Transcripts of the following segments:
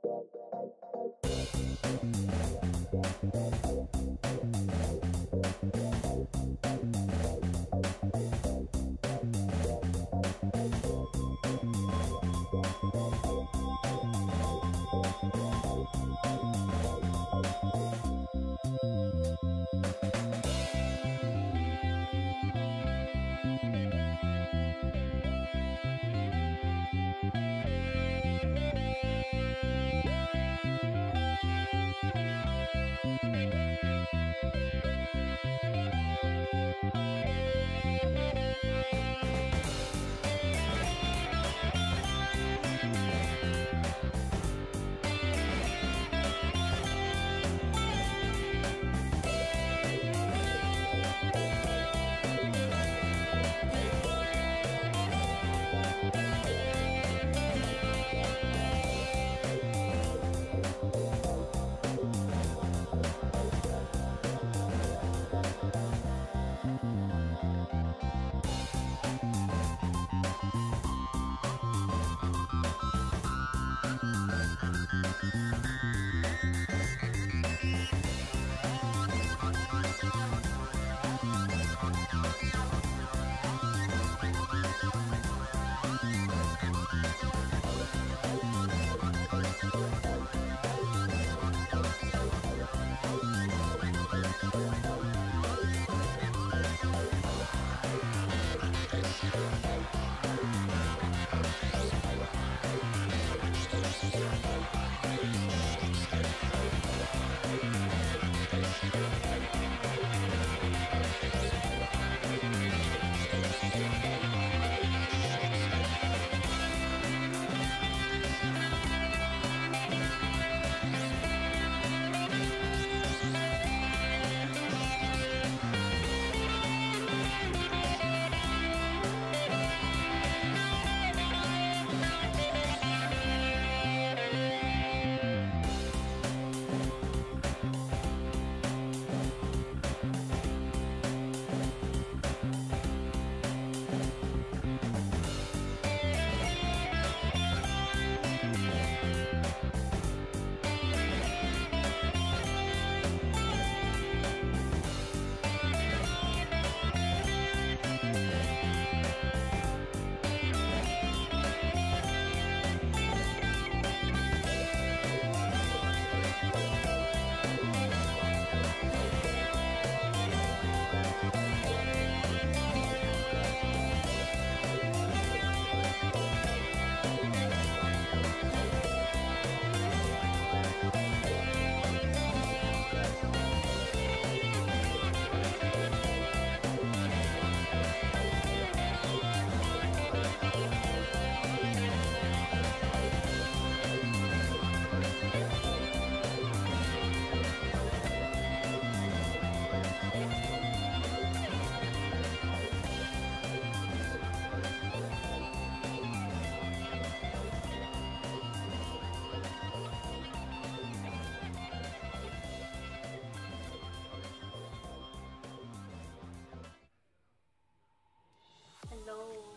Hello.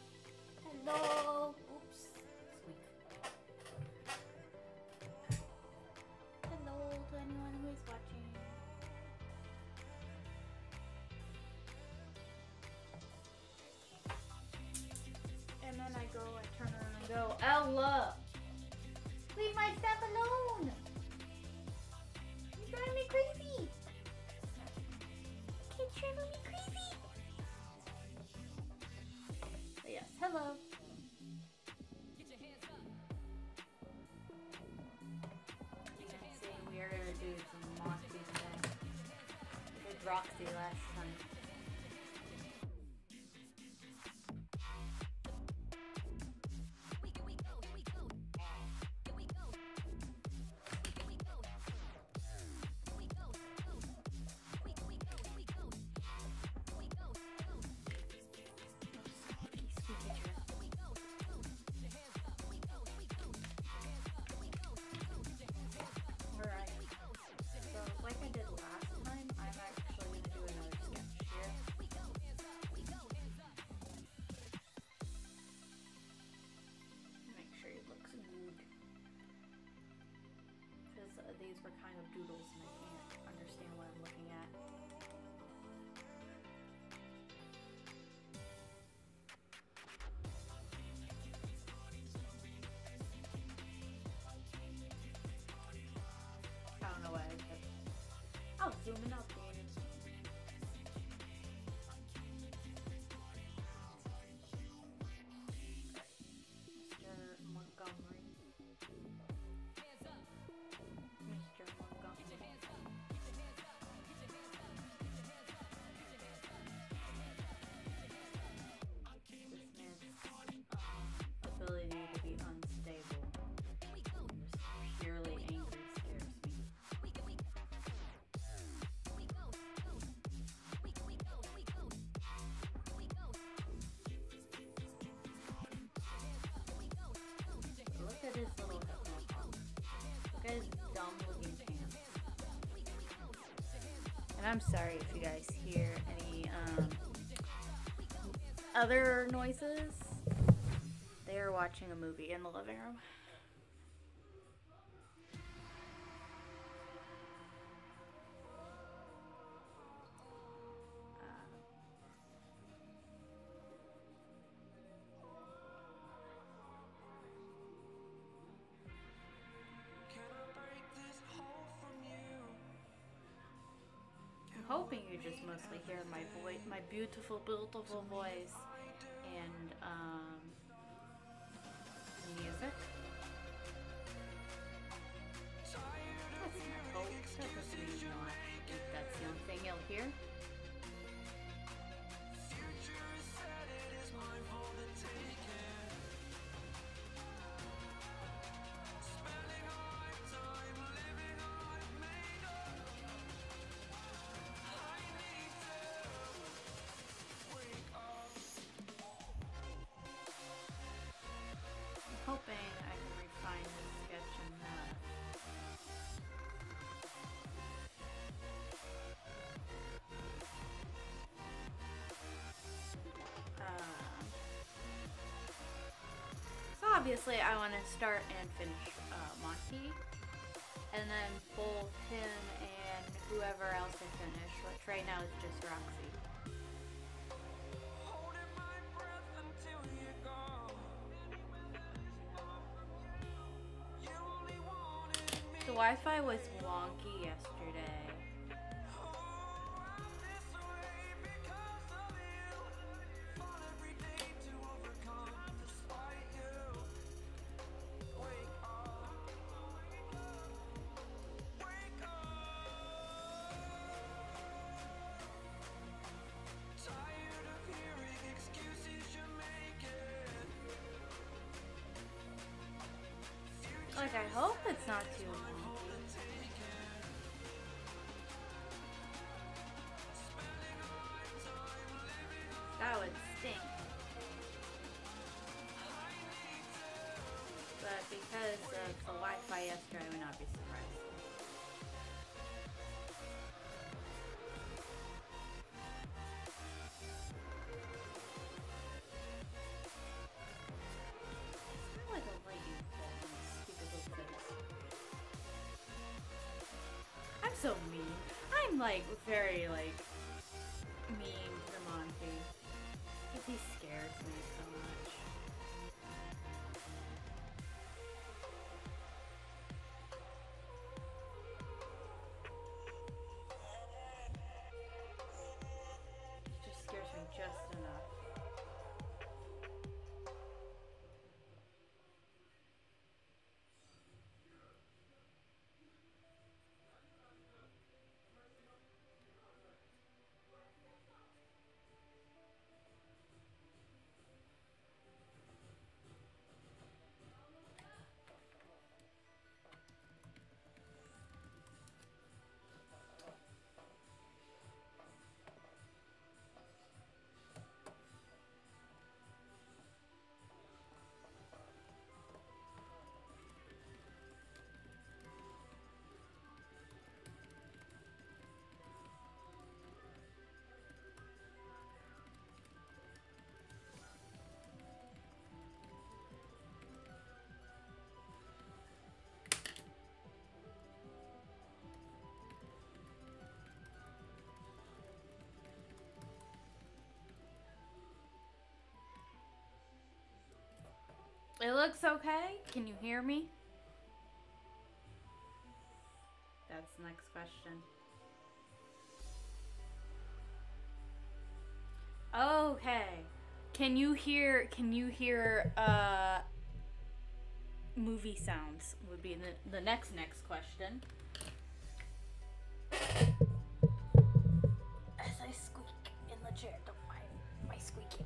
Hello. Oops. Squeak. Hello to anyone who is watching. And then I turn around and go, Ella! Leave my stuff alone! You're driving me crazy! Kids driving me crazy! But yes, hello. Get your hands up. Yeah, saying we are gonna do some Mossy today. With Roxy last time. Alright, so like I did last time, I'm actually going to do another these were kind of doodles and I can't understand what I'm looking at. I don't know why I kept... Oh, zooming up, dude. Mr. Montgomery. Mr. Montgomery. This man's ability to be unstable, just purely angry, scares me. Look at his little hypno. Look at his dumb looking pants. And I'm sorry if you guys hear any other noises. They are watching a movie in the living room. I'm hoping you just mostly hear my voice, my beautiful, beautiful voice, and music. That's my hope. That doesn't mean not. That's the only thing you'll hear. I'm hoping I can refine this sketch in that. So obviously I want to start and finish Monty, and then both him and whoever else I finish, which right now is just Roxy. The Wi-Fi was wonky yesterday. Like, I hope it's not too long. That would stink. But because of the Wi-Fi yesterday, I would not be surprised. It's like a lightning bolt on this stupid little face. I'm so mean. I'm like very like mean to Monty. Because he scares me so much. He just scares me just enough. It looks okay. Can you hear me? That's the next question. Okay. Can you hear movie sounds would be the next question. As I squeak in the chair, don't mind my squeaking.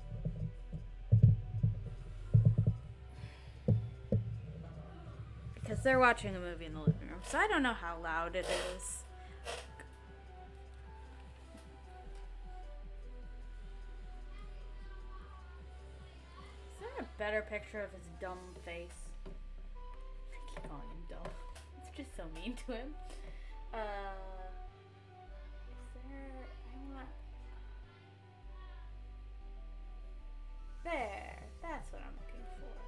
Because they're watching a movie in the living room, so I don't know how loud it is. Is there a better picture of his dumb face? I keep calling him dumb. It's just so mean to him. There, that's what I'm looking for.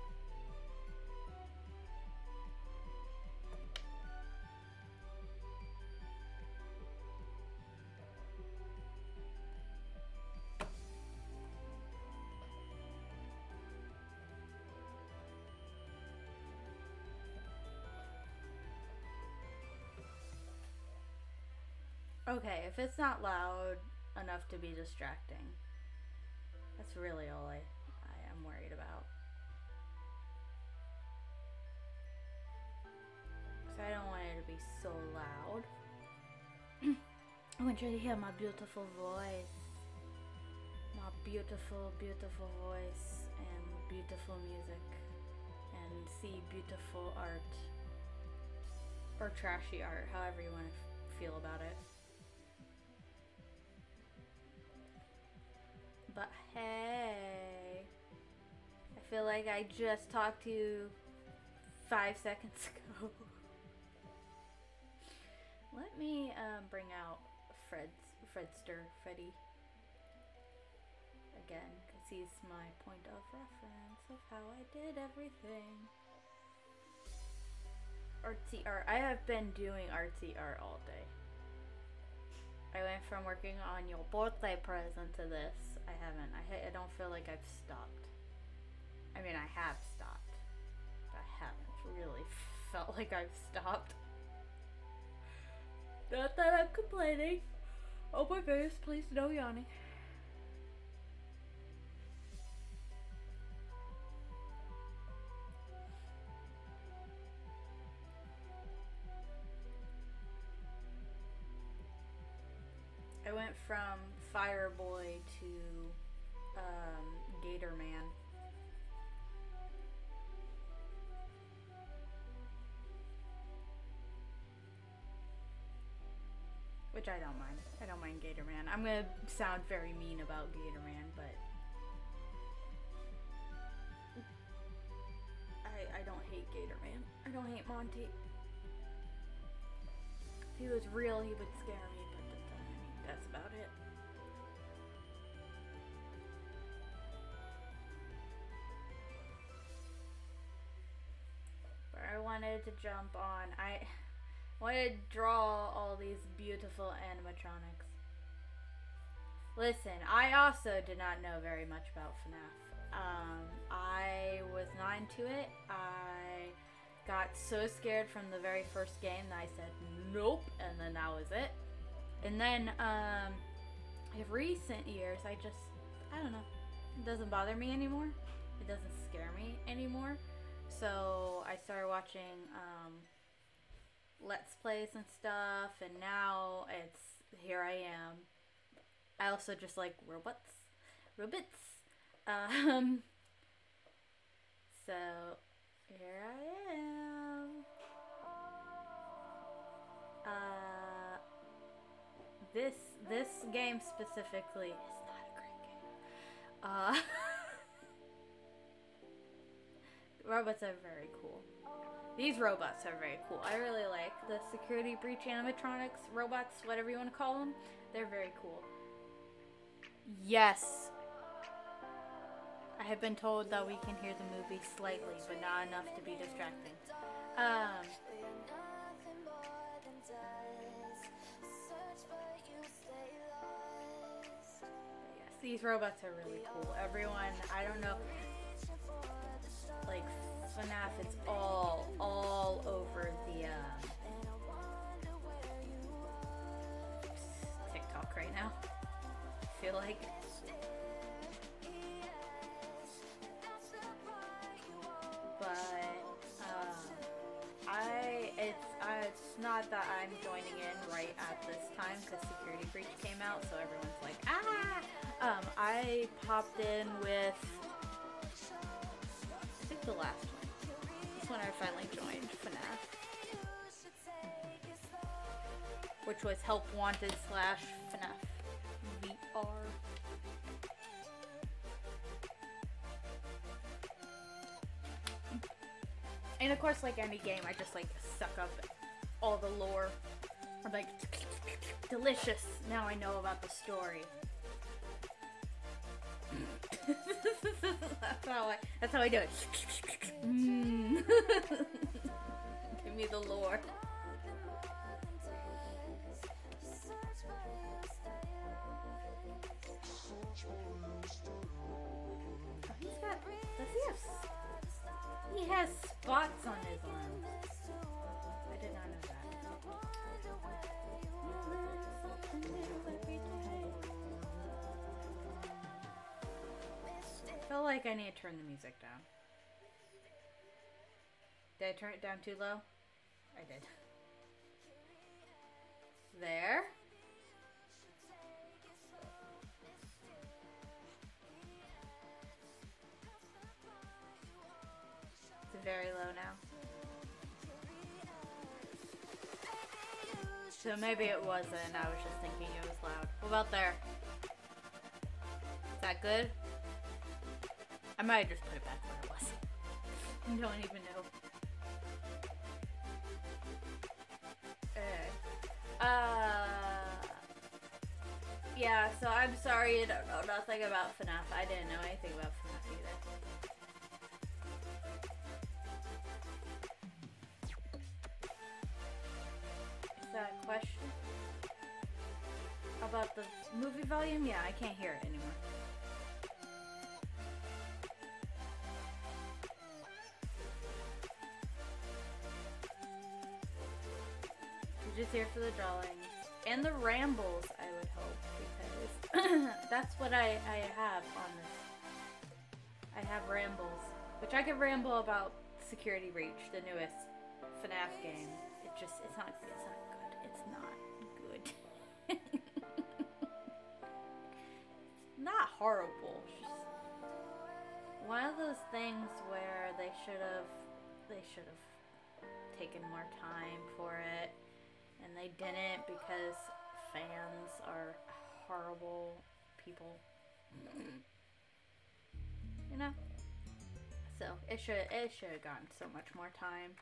Okay, if it's not loud enough to be distracting, that's really all I am worried about. Because I don't want it to be so loud. I want you to hear my beautiful voice. My beautiful, beautiful voice and beautiful music. And see beautiful art. Or trashy art, however you want to feel about it. But hey, I feel like I just talked to you 5 seconds ago. Let me bring out Freddy again, because he's my point of reference of how I did everything. Artsy art. I have been doing artsy art all day. I went from working on your birthday present to this. I haven't. I don't feel like I've stopped. I mean, I have stopped. But I haven't really felt like I've stopped. Not that I'm complaining. Oh my goodness, please no yawning. I went from Fireboy to Gator Man. Which I don't mind. I don't mind Gator Man. I'm gonna sound very mean about Gator Man, but I don't hate Gator Man. I don't hate Monty. If he was real, he would scare me, but I mean, that's about it. But I wanted to jump on. I wanted to draw all these beautiful animatronics. Listen, I also did not know very much about FNAF. I was not into it. I got so scared from the very first game that I said nope, and then that was it. And then in recent years, I don't know, it doesn't bother me anymore. It doesn't scare me anymore. So I started watching Let's Plays and stuff, and now here I am. I also just like robots. So here I am. This game specifically is not a great game. Robots are very cool. These robots are very cool. I really like the security breach animatronics, robots, whatever you want to call them. They're very cool. Yes. I have been told that we can hear the movie slightly, but not enough to be distracting. Yes, these robots are really cool. Everyone, I don't know, like, FNAF, it's all over the TikTok right now. I feel like. But it's not that I'm joining in right at this time because Security Breach came out, so everyone's like, ah! I popped in with, I think the last one. This one I finally joined FNAF. Which was Help Wanted / FNAF VR. And of course, like any game, I just like suck up all the lore. I'm like, delicious. Now I know about the story. That's how I do it. Give me the lore. He has spots on his arms. I did not know that. I feel like I need to turn the music down. Did I turn it down too low? I did. There. It's very low now. So maybe it wasn't. I was just thinking it was loud. What about there? Is that good? I might just put it back where it was. I don't even know. Yeah, so I'm sorry you don't know nothing about FNAF. I didn't know anything about FNAF either. Is that a question? About the movie volume? Yeah, I can't hear it anymore. You're just here for the drawings. And the rambles, I would hope, because that's what I have on this. I have rambles, which I could ramble about Security Breach, the newest FNAF game. It's not good. It's not horrible. It's just one of those things where they should have taken more time for it. And they didn't because fans are horrible people. You know? So it should have gotten so much more time.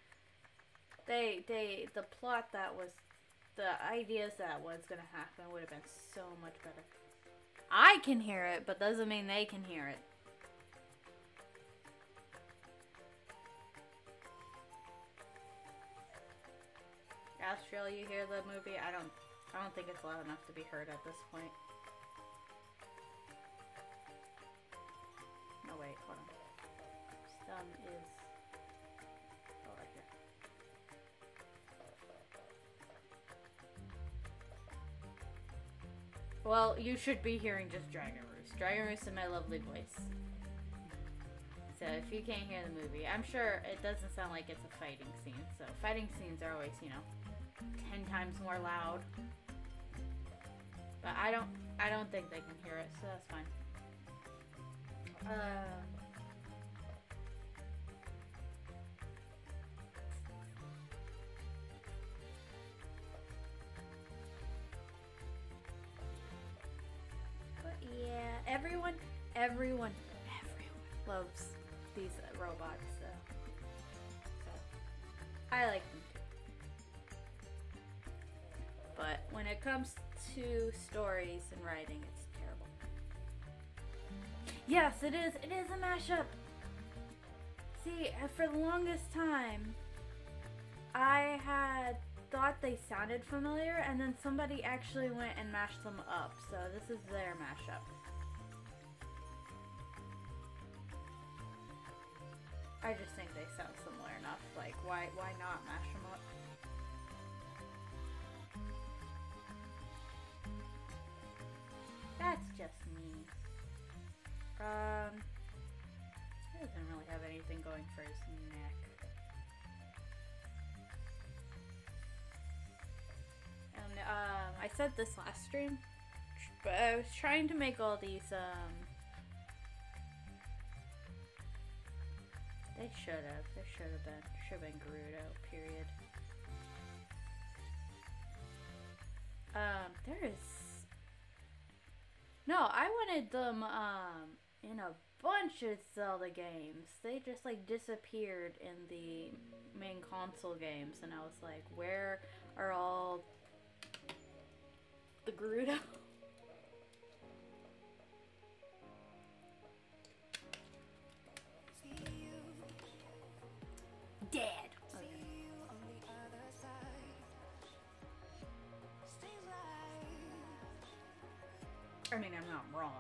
The plot that was, the ideas that was gonna happen would have been so much better. I can hear it, but doesn't mean they can hear it. Astral, you hear the movie? I don't think it's loud enough to be heard at this point. No, wait, hold on. Stun is... oh, right here. Well, you should be hearing just Dragon Roost. Dragon Roost and my lovely voice. So if you can't hear the movie, I'm sure it doesn't sound like it's a fighting scene. So fighting scenes are always, you know, 10 times more loud. But I don't think they can hear it, so that's fine. But yeah, everyone loves these robots, so I like them too. But when it comes to stories and writing, it's terrible. Yes, it is. It is a mashup. See, for the longest time, I had thought they sounded familiar, and then somebody actually went and mashed them up. So this is their mashup. I just think they sound why not mash them up? That's just me. He doesn't really have anything going for his neck. And I said this last stream, but I was trying to make all these they should have been Gerudo, period. There is no, I wanted them in a bunch of Zelda games. They just like disappeared in the main console games, and I was like, where are all the Gerudo? Dead. Okay. I mean, I'm not wrong.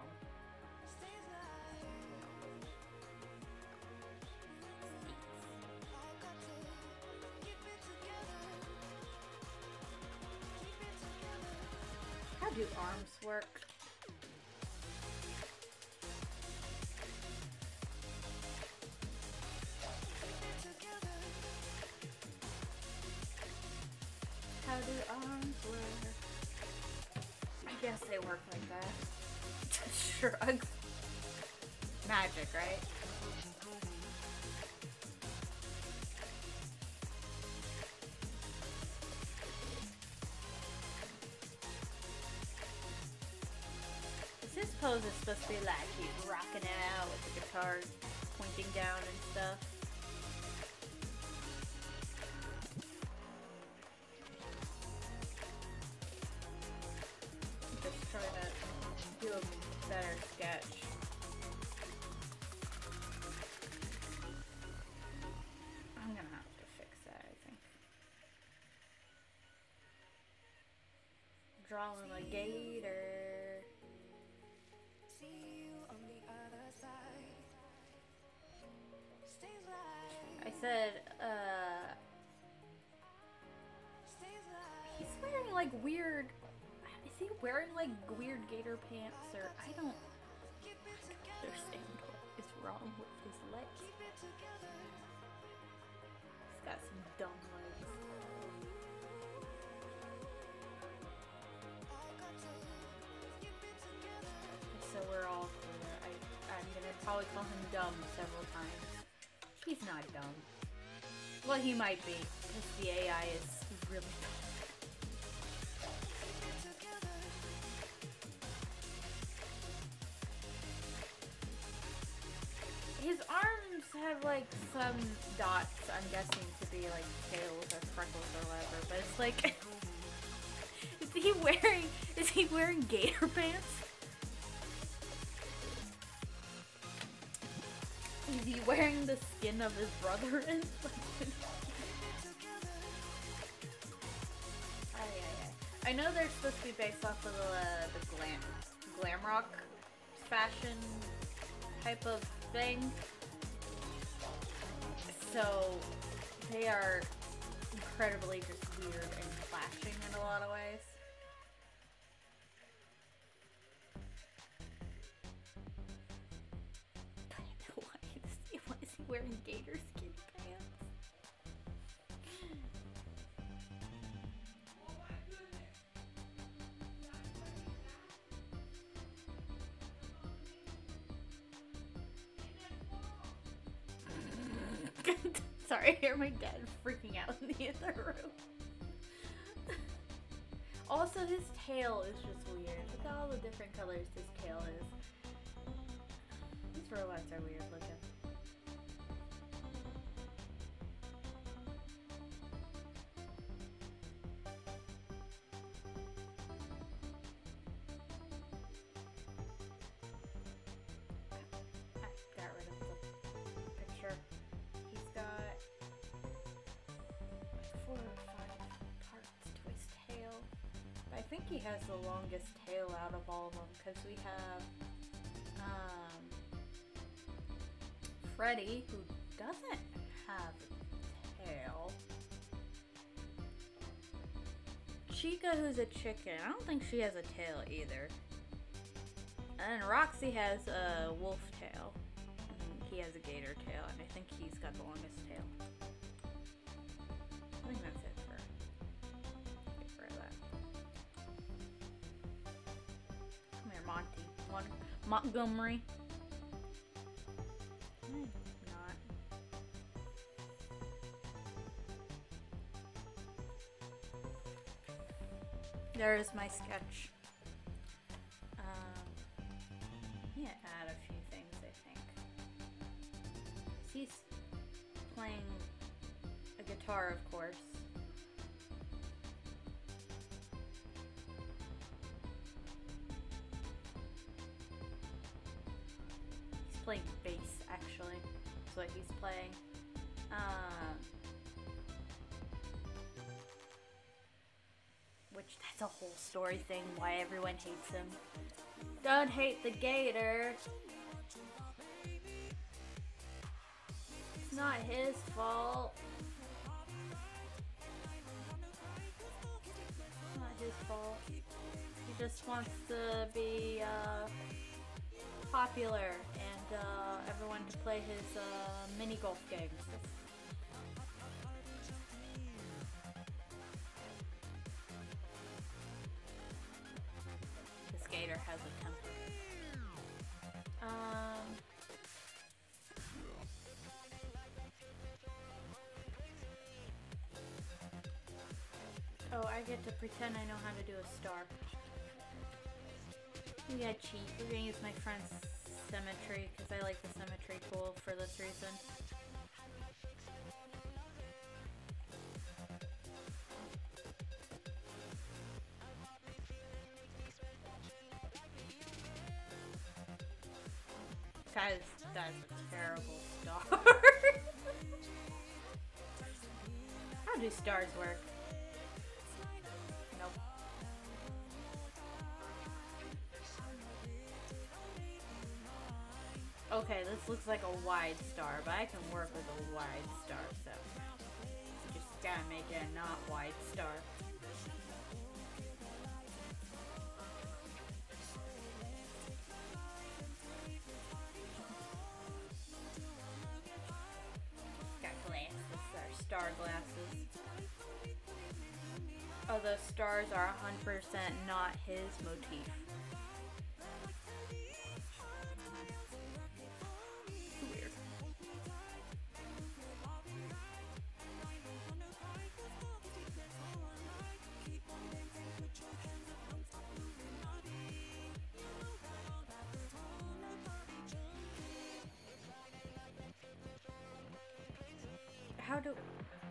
How do arms work? How do arms work? I guess they work like that. Shrugs. Magic, right? His pose is supposed to be like he's rocking it out with the guitar pointing down and stuff. Just trying to do a better sketch. I'm gonna have to fix that, I think. Drawing a gator. I said, he's wearing like weird, is he wearing like weird gator pants, or I don't understand what is wrong with his legs. He's got some dumb legs. So we're all clear. I'm gonna probably call him dumb several times. He's not dumb. Well, he might be, because the AI is really dumb. His arms have like some dots, I'm guessing to be like scales or freckles or whatever, but it's like is he wearing gator pants? Is he wearing the skin of his brother? I know they're supposed to be based off of the glam rock fashion type of thing. So they are incredibly just weird and clashing in a lot of ways. Why is he wearing gator skin pants? Sorry, I hear my dad freaking out in the other room. Also, his tail is just weird. Look at all the different colors his tail is. These robots are weird looking. I got rid of the picture. He's got 4 or 5 parts to his tail. I think he has the longest tail out of all of them, because we have Freddy, who doesn't have a tail. Chica, who's a chicken. I don't think she has a tail either. And Roxy has a wolf tail. And he has a gator tail, and I think he's got the longest tail. I think that's it for. Get rid of that. Come here, Monty. Montgomery. Not. There's my sketch. Yeah, add a few things, I think. He's playing a guitar, of course. He's playing bass, actually. That's what he's playing. Which, that's a whole story thing, why everyone hates him. Don't hate the gator. It's not his fault. It's not his fault. He just wants to be popular and everyone to play his mini golf games. This gator has a temper. Oh, I get to pretend I know how to do a star. Maybe I cheat. We're gonna use my friend's symmetry because I like the symmetry tool for this reason. Guys, that's a terrible star. How do stars work? Nope. Okay, this looks like a wide star, but I can work with a wide star, so just gotta make it a not wide star. Star glasses. Oh, those stars are 100% not his motif. Weird. How do...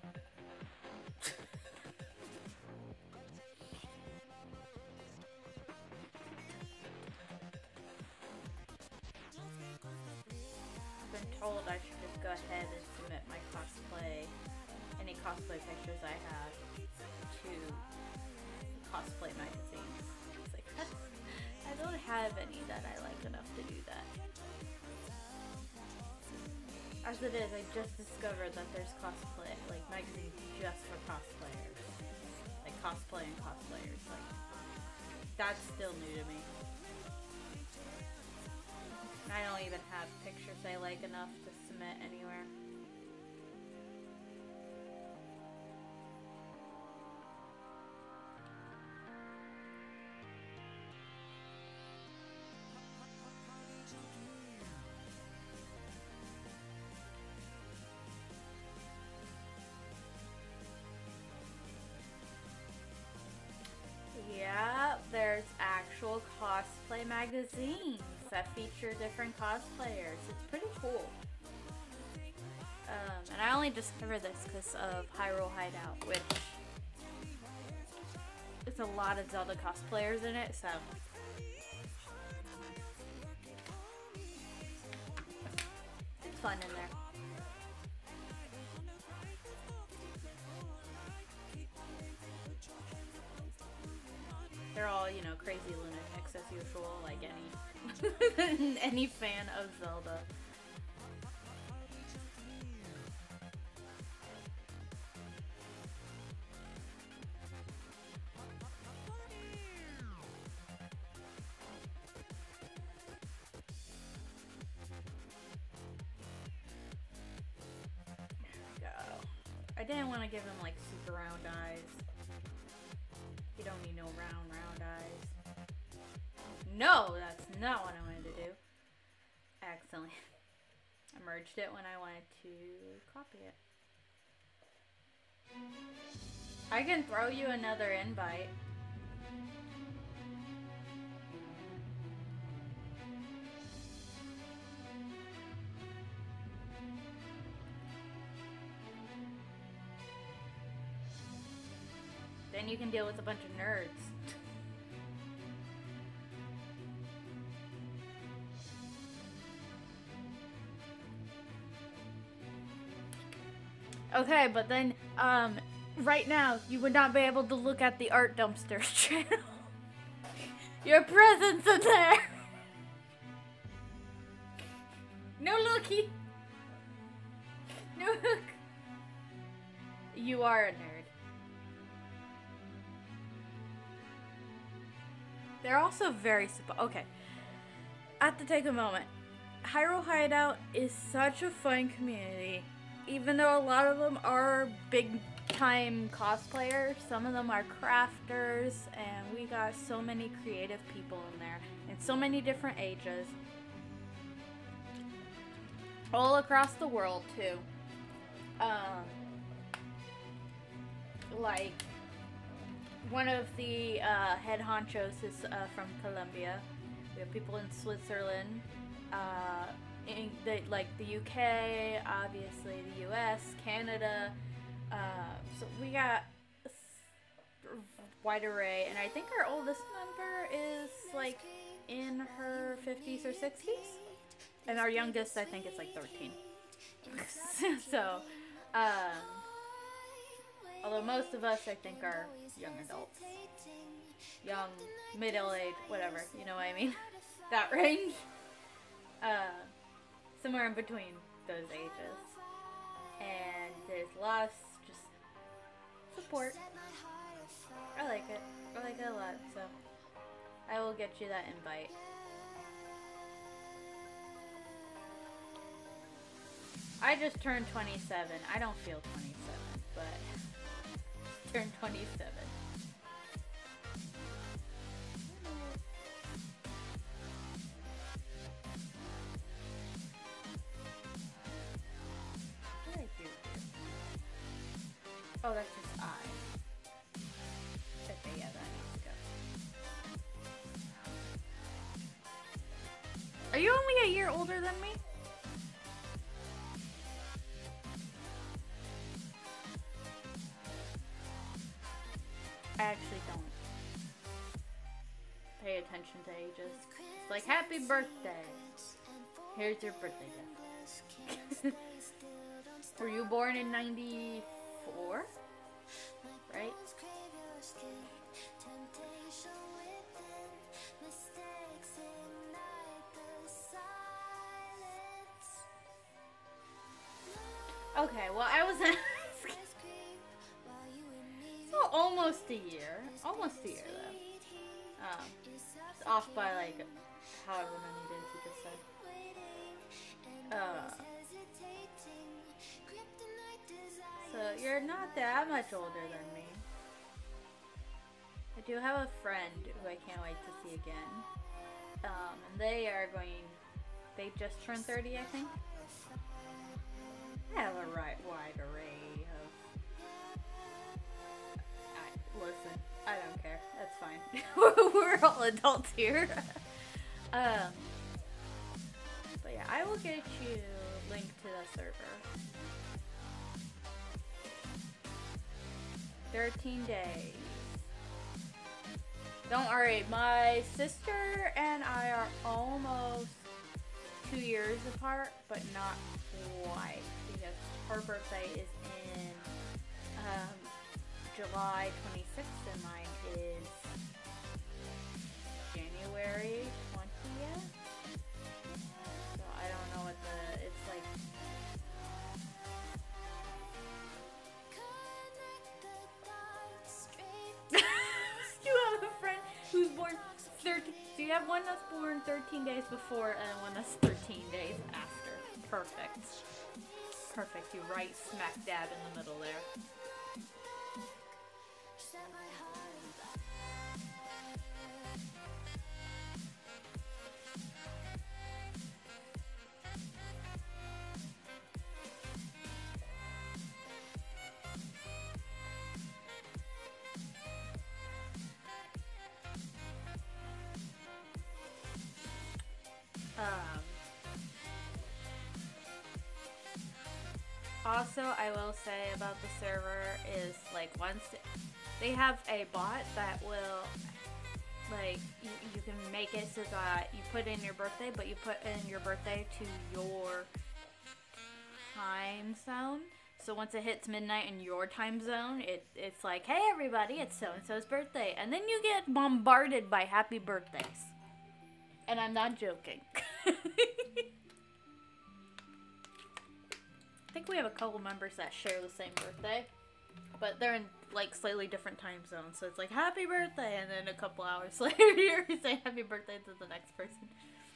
told I should just go ahead and submit my cosplay, any cosplay pictures I have, to cosplay magazines. It's like, I don't have any that I like enough to do that. As it is, I just discovered that there's cosplay, like magazines just for cosplayers. Like cosplay and cosplayers. Like, that's still new to me. I don't even have pictures I like enough to submit anywhere. Yeah, there's actual cosplay magazines that feature different cosplayers. It's pretty cool. And I only discovered this because of Hyrule Hideout, which there's a lot of Zelda cosplayers in it, so it's fun in there. They're all, you know, crazy lunatics as usual, like any fan of Zelda. didn't want to give him like super round eyes. You don't need no round eyes. No, that's not what I wanted to do. Accidentally. I merged it when I wanted to copy it. I can throw you another invite. Then you can deal with a bunch of nerds. Okay, but then, right now, you would not be able to look at the Art Dumpsters channel. Your presence in there! No looky! No look! You are a nerd. They're also very okay. I have to take a moment. Hyrule Hideout is such a fun community. Even though a lot of them are big-time cosplayers, some of them are crafters, and we got so many creative people in there, and so many different ages. All across the world, too. Like, one of the head honchos is from Colombia. We have people in Switzerland, in the UK, obviously the US, Canada. So we got a wide array, and I think our oldest member is like in her 50s or 60s, and our youngest I think is like 13. So, although most of us I think are young adults, young, middle age, whatever, you know what I mean? That range. Somewhere in between those ages. And there's lots just support. I like it. I like it a lot, so I will get you that invite. I just turned 27. I don't feel 27, but turned 27. Oh, that's just I. Okay, yeah, that needs to go. Are you only a year older than me? I actually don't pay attention to ages. It's like, happy birthday. Here's your birthday gift. Were you born in 94? Right? Okay, well, I was so almost a year. Almost a year, though. It's off by, like, however many days you just said. So, you're not that much older than me. I do have a friend who I can't wait to see again. And they just turned 30, I think. I have a wide array of... listen, I don't care. That's fine. We're all adults here. But yeah, I will get you a link to the server. 13 days. Don't worry, my sister and I are almost 2 years apart, but not quite, because her birthday is in July 26th and mine is January 20th. So I don't know what it's like. You have a friend who's born 13. So you have one that's born 13 days before and one that's 13 days after. Perfect. perfect. You right smack dab in the middle there. Also, I will say about the server is, like, once they have a bot that will, like, you can make it so that you put in your birthday, but you put in your birthday to your time zone. So once it hits midnight in your time zone, it's like, hey everybody, it's so-and-so's birthday. And then you get bombarded by happy birthdays. And I'm not joking. I think we have a couple members that share the same birthday, but they're in, like, slightly different time zones. So it's like, happy birthday, and then a couple hours later you're saying happy birthday to the next person.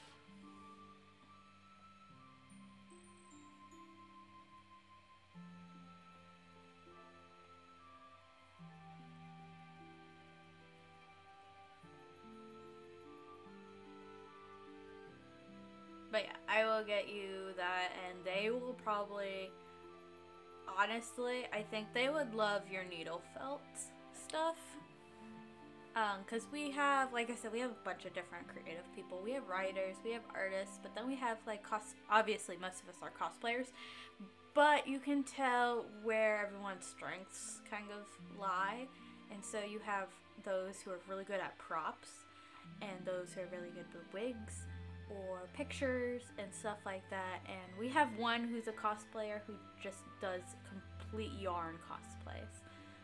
But yeah, I will get you that, and they will probably, honestly, I think they would love your needle felt stuff. Because we have, like I said, we have a bunch of different creative people. We have writers, we have artists, but then we have, like, obviously most of us are cosplayers. But you can tell where everyone's strengths kind of lie. And so you have those who are really good at props, and those who are really good with wigs, or pictures and stuff like that. And we have one who's a cosplayer who just does complete yarn cosplays.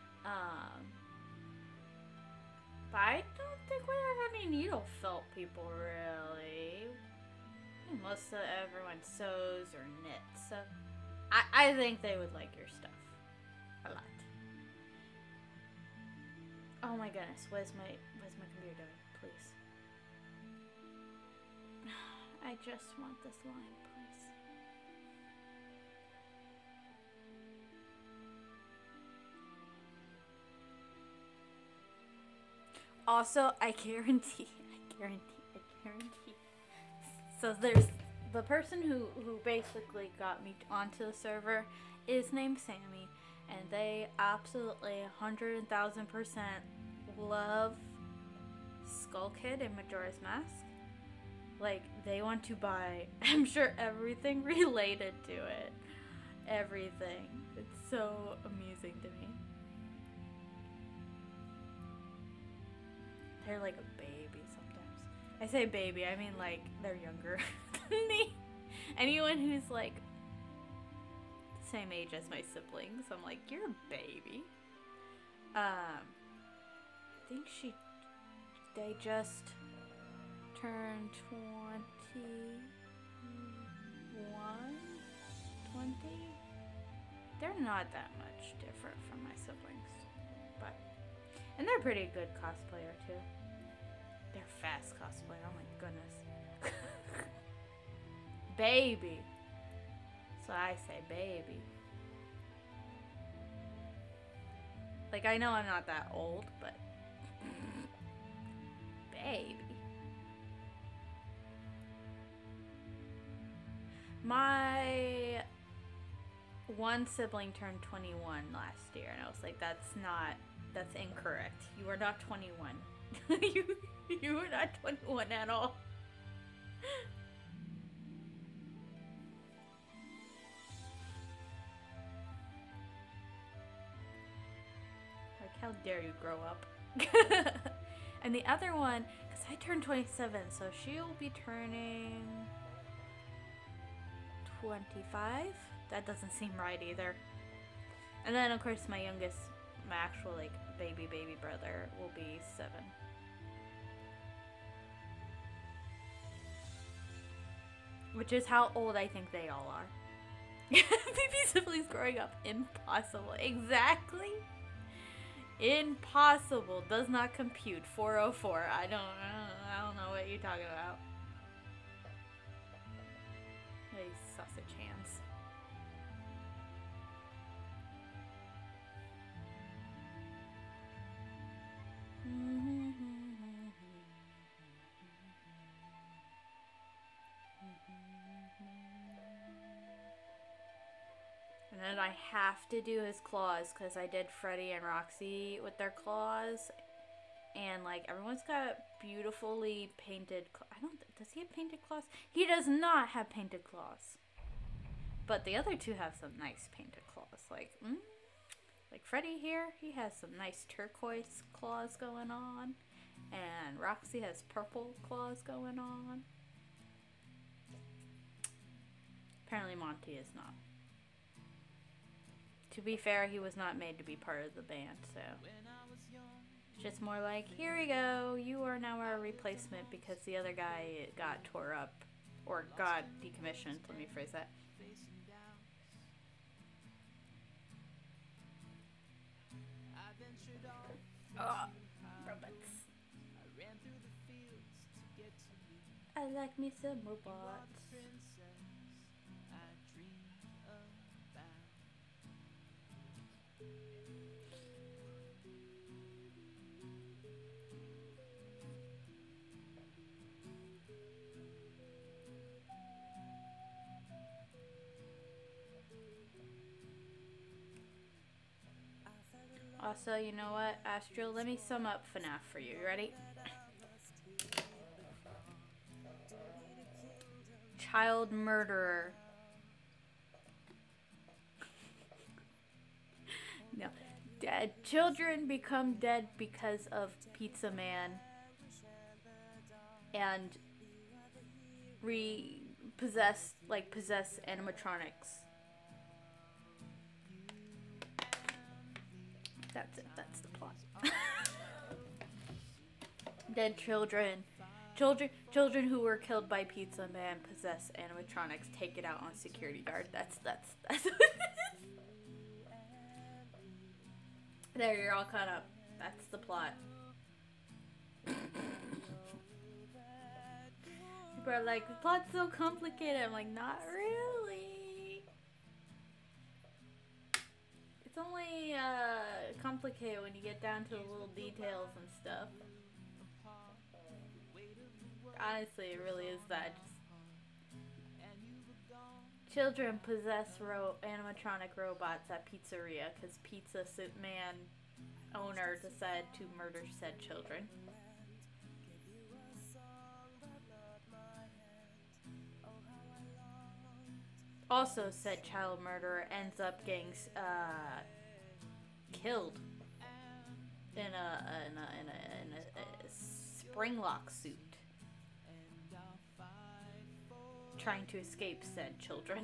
But I don't think we have any needle felt people, really. Most of everyone sews or knits, so I think they would like your stuff a lot. Oh my goodness, where's my computer doing? Please. I just want this line, please. Also, I guarantee. So there's the person who basically got me onto the server is named Sammy, and they absolutely 100,000% love Skull Kid and Majora's Mask. Like, they want to buy, I'm sure, everything related to it. Everything. It's so amusing to me. They're like a baby sometimes. I say baby, I mean, like, they're younger than me. Anyone who's, like, the same age as my siblings, I'm like, you're a baby. I think they just turned 20. They're not that much different from my siblings, but, and they're pretty good cosplayer too. They're fast cosplayer, oh my goodness. Baby. So I say baby. Like, I know I'm not that old, but baby. My one sibling turned 21 last year, and I was like, that's incorrect. You are not 21. you are not 21 at all. Like, how dare you grow up? And the other one, because I turned 27, so she'll be turning 25? That doesn't seem right either. And then, of course, my youngest, my actual, like, baby brother will be 7. Which is how old I think they all are. Baby siblings growing up. Impossible. Exactly. Impossible. Does not compute. 404. I don't know what you're talking about. These sausage hands. and I have to do his claws because I did Freddy and Roxy with their claws, and like everyone's got beautifully painted. I don't. Does he have painted claws? He does not have painted claws. But the other two have some nice painted claws. Like Freddy here, he has some nice turquoise claws going on, and Roxy has purple claws going on. Apparently Monty is not. To be fair, he was not made to be part of the band, so it's just more like, here we go, you are now our replacement because the other guy got tore up, or got decommissioned, let me phrase that. Oh, robots. I like me some robots. Also, you know what, Astral, let me sum up FNAF for you. You ready? Child murderer. No. Dead. Children become dead because of Pizza Man. And possess animatronics. That's it. That's the plot. Dead children. Children who were killed by Pizza Man possess animatronics. Take it out on security guard. That's what it is. There, you're all caught up. That's the plot. People are like, the plot's so complicated. I'm like, not really. It's only complicated when you get down to the little details and stuff. Honestly, it really is that. Children possess animatronic robots at pizzeria because Pizza Man owner decided to murder said children. Also, said child murderer ends up getting killed in a springlock suit, trying to escape said children.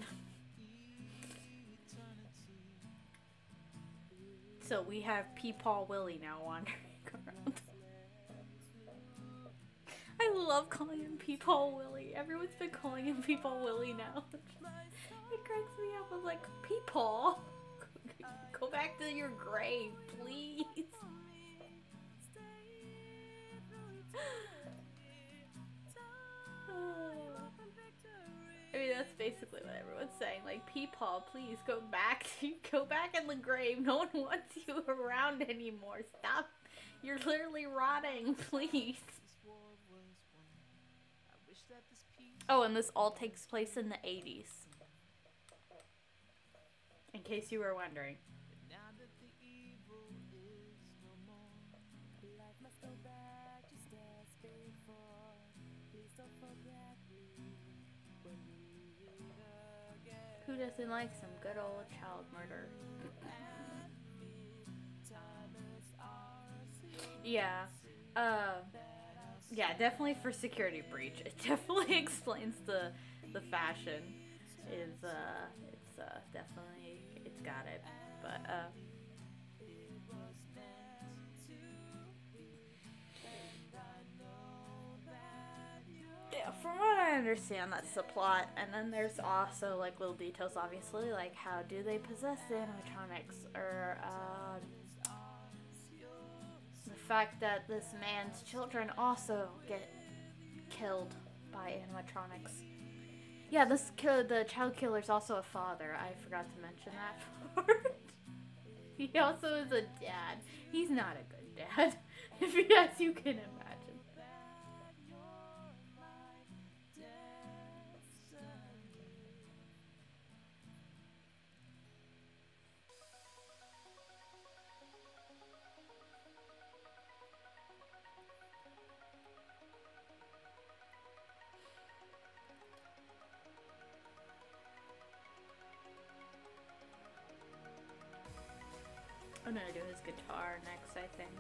So we have Peepaw Willie now wandering around. I love calling him Peepaw Willie. Everyone's been calling him Peepaw Willie now. It cracks me up. I was like, Peepaw, go back to your grave, please. I mean, that's basically what everyone's saying. Like, Peepaw, please go back. Go back in the grave. No one wants you around anymore. Stop. You're literally rotting. Please. Oh, and this all takes place in the 80s. In case you were wondering. Who doesn't like some good old child murder? Yeah. Yeah, definitely for security breach. It definitely explains the fashion. It's definitely, it's got it. But yeah, from what I understand, that's the plot. And then there's also like little details, obviously, like how do they possess the animatronics, or the fact that this man's children also get killed by animatronics. Yeah, the child killer's also a father. I forgot to mention that part. He also is a dad. He's not a good dad, as you can imagine. gonna do his guitar next, I think.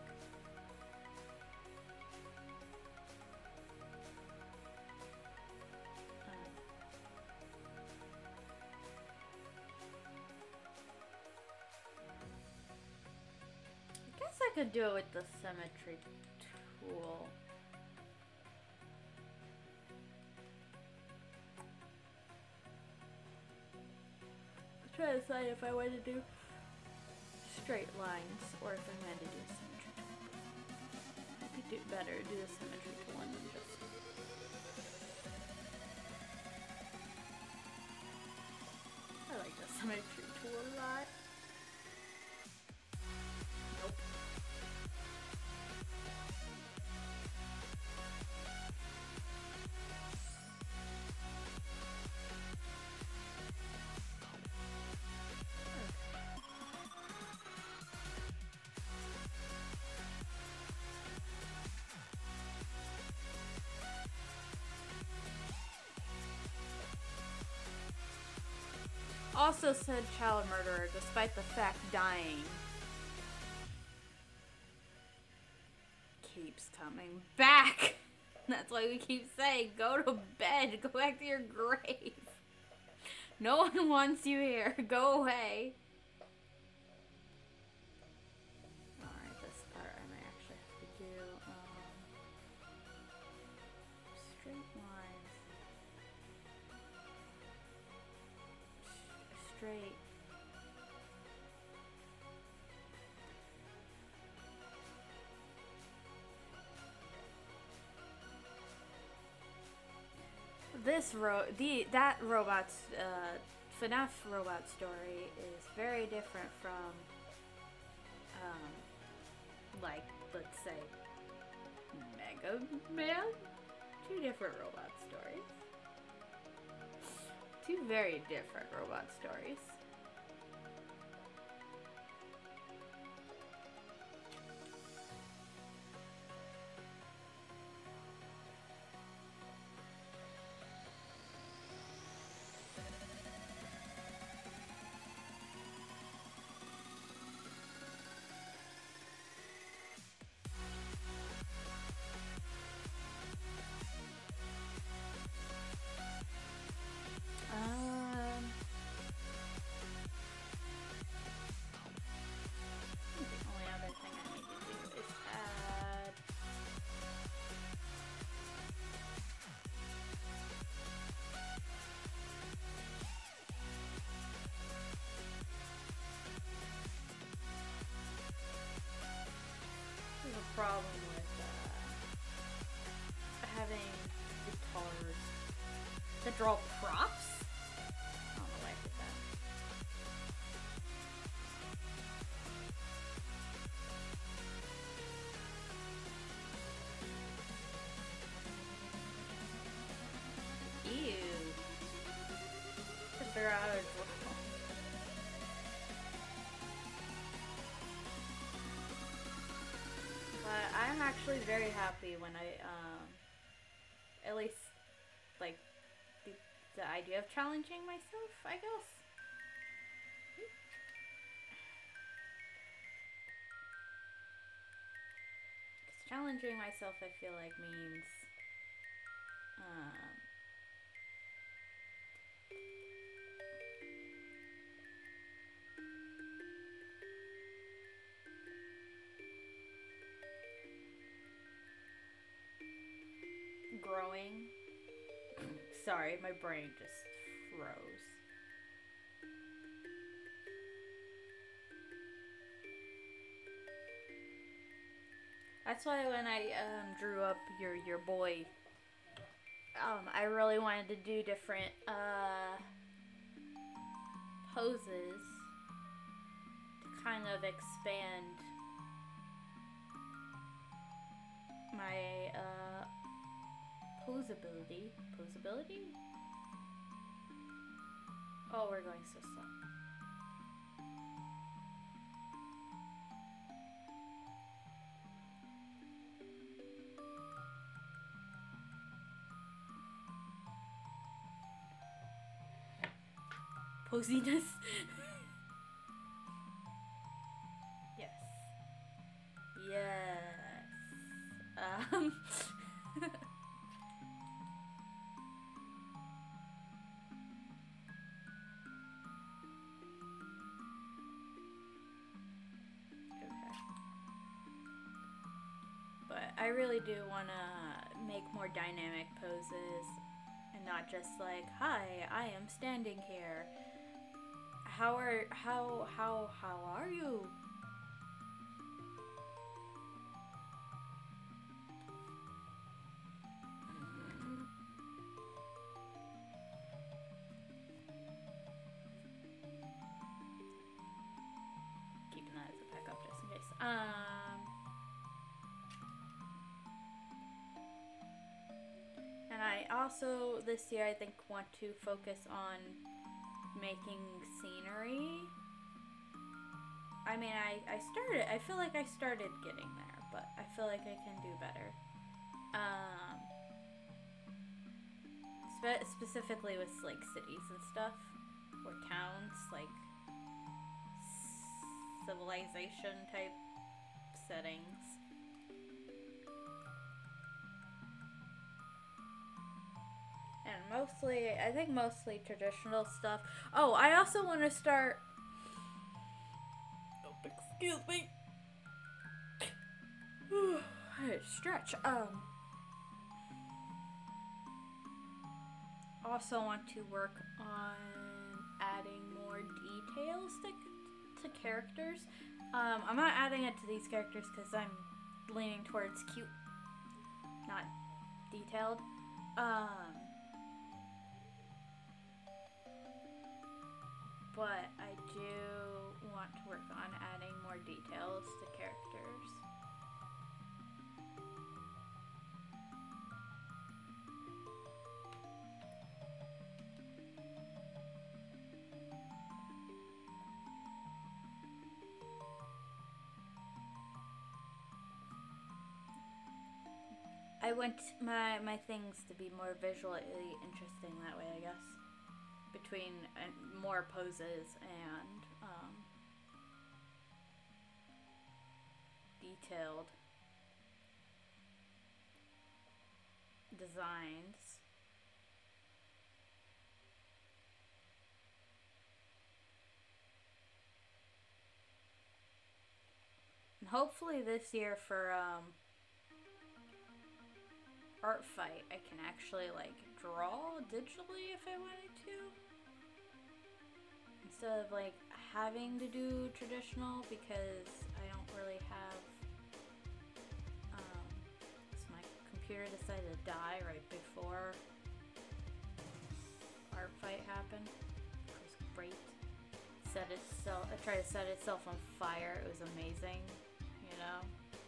I guess I could do it with the symmetry tool. I'm trying to decide if I want to do straight lines or if I meant to do a symmetry tool. I could do better do the symmetry tool and just. I like the symmetry tool a lot. Nope. Also said child murderer, despite the fact dying keeps coming back. That's why we keep saying, go to bed, go back to your grave. No one wants you here, go away. Alright, this part I might actually have to do straight lines. Straight. That robot's FNAF robot story is very different from like, let's say, Mega Man. Two different robot stories. Two very different robot stories. Problem with having guitars that draw props. I don't know why I did that. Ew. To figure out how to draw. I'm actually very happy when I, at least, like, the idea of challenging myself, I guess. Because challenging myself, I feel like, means, growing. Sorry, my brain just froze. That's why when I drew up your boy, I really wanted to do different poses to kind of expand my posability. Posability? Oh, we're going so slow. Posiness. Yes. But I really do want to make more dynamic poses and not just like, hi, I am standing here. How are you? Keeping that as a backup just in case. And I also this year I think want to focus on making scenery. I mean, I feel like I started getting there, but I feel like I can do better. Specifically with like cities and stuff, or towns, like civilization type settings. And mostly, I think mostly traditional stuff. Oh, I also want to start. Oh, excuse me. I had to stretch. Also want to work on adding more details to characters. I'm not adding it to these characters because I'm leaning towards cute, not detailed. But I do want to work on adding more details to characters. I want my things to be more visually interesting that way, I guess. Between more poses and detailed designs. And hopefully this year for Art Fight, I can actually like draw digitally if I wanted to, instead of like having to do traditional, because I don't really have. So my computer decided to die right before Art Fight happened. It was great. It tried to set itself on fire. It was amazing, you know.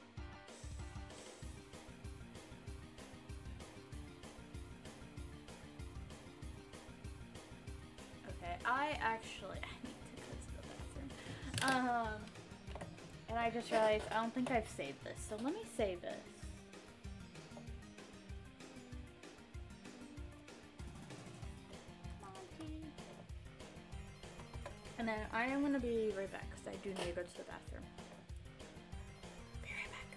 I need to go to the bathroom. And I just realized I don't think I've saved this, so let me save this. And then I am gonna be right back because I do need to go to the bathroom. Be right back.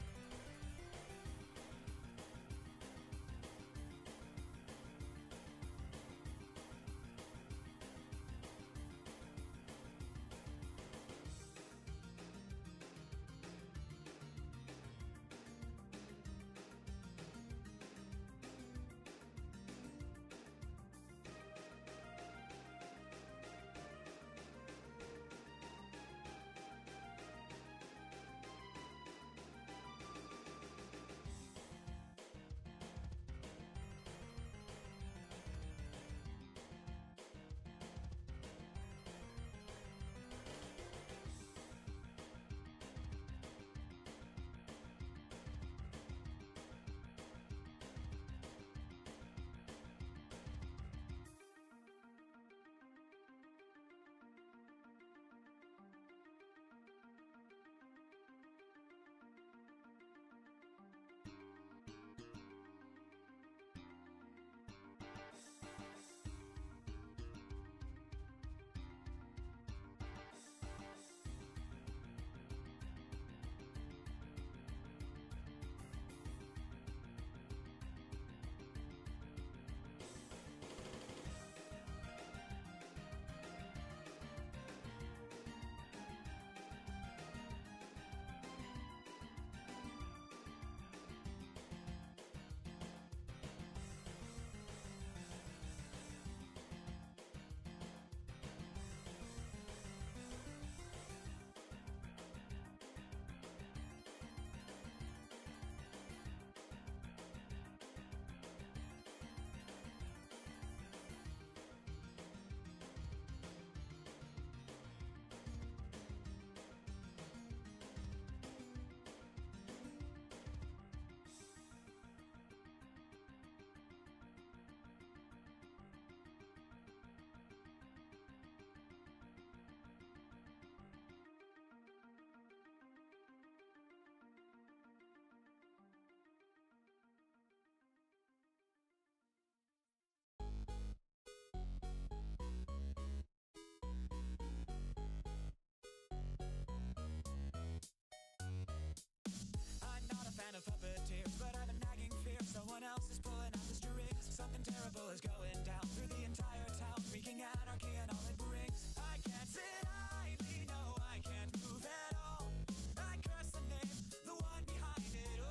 down through the entire town, wreaking anarchy and all it brings. I can't sit idly, no, I can't move at all. I curse the name, the one behind it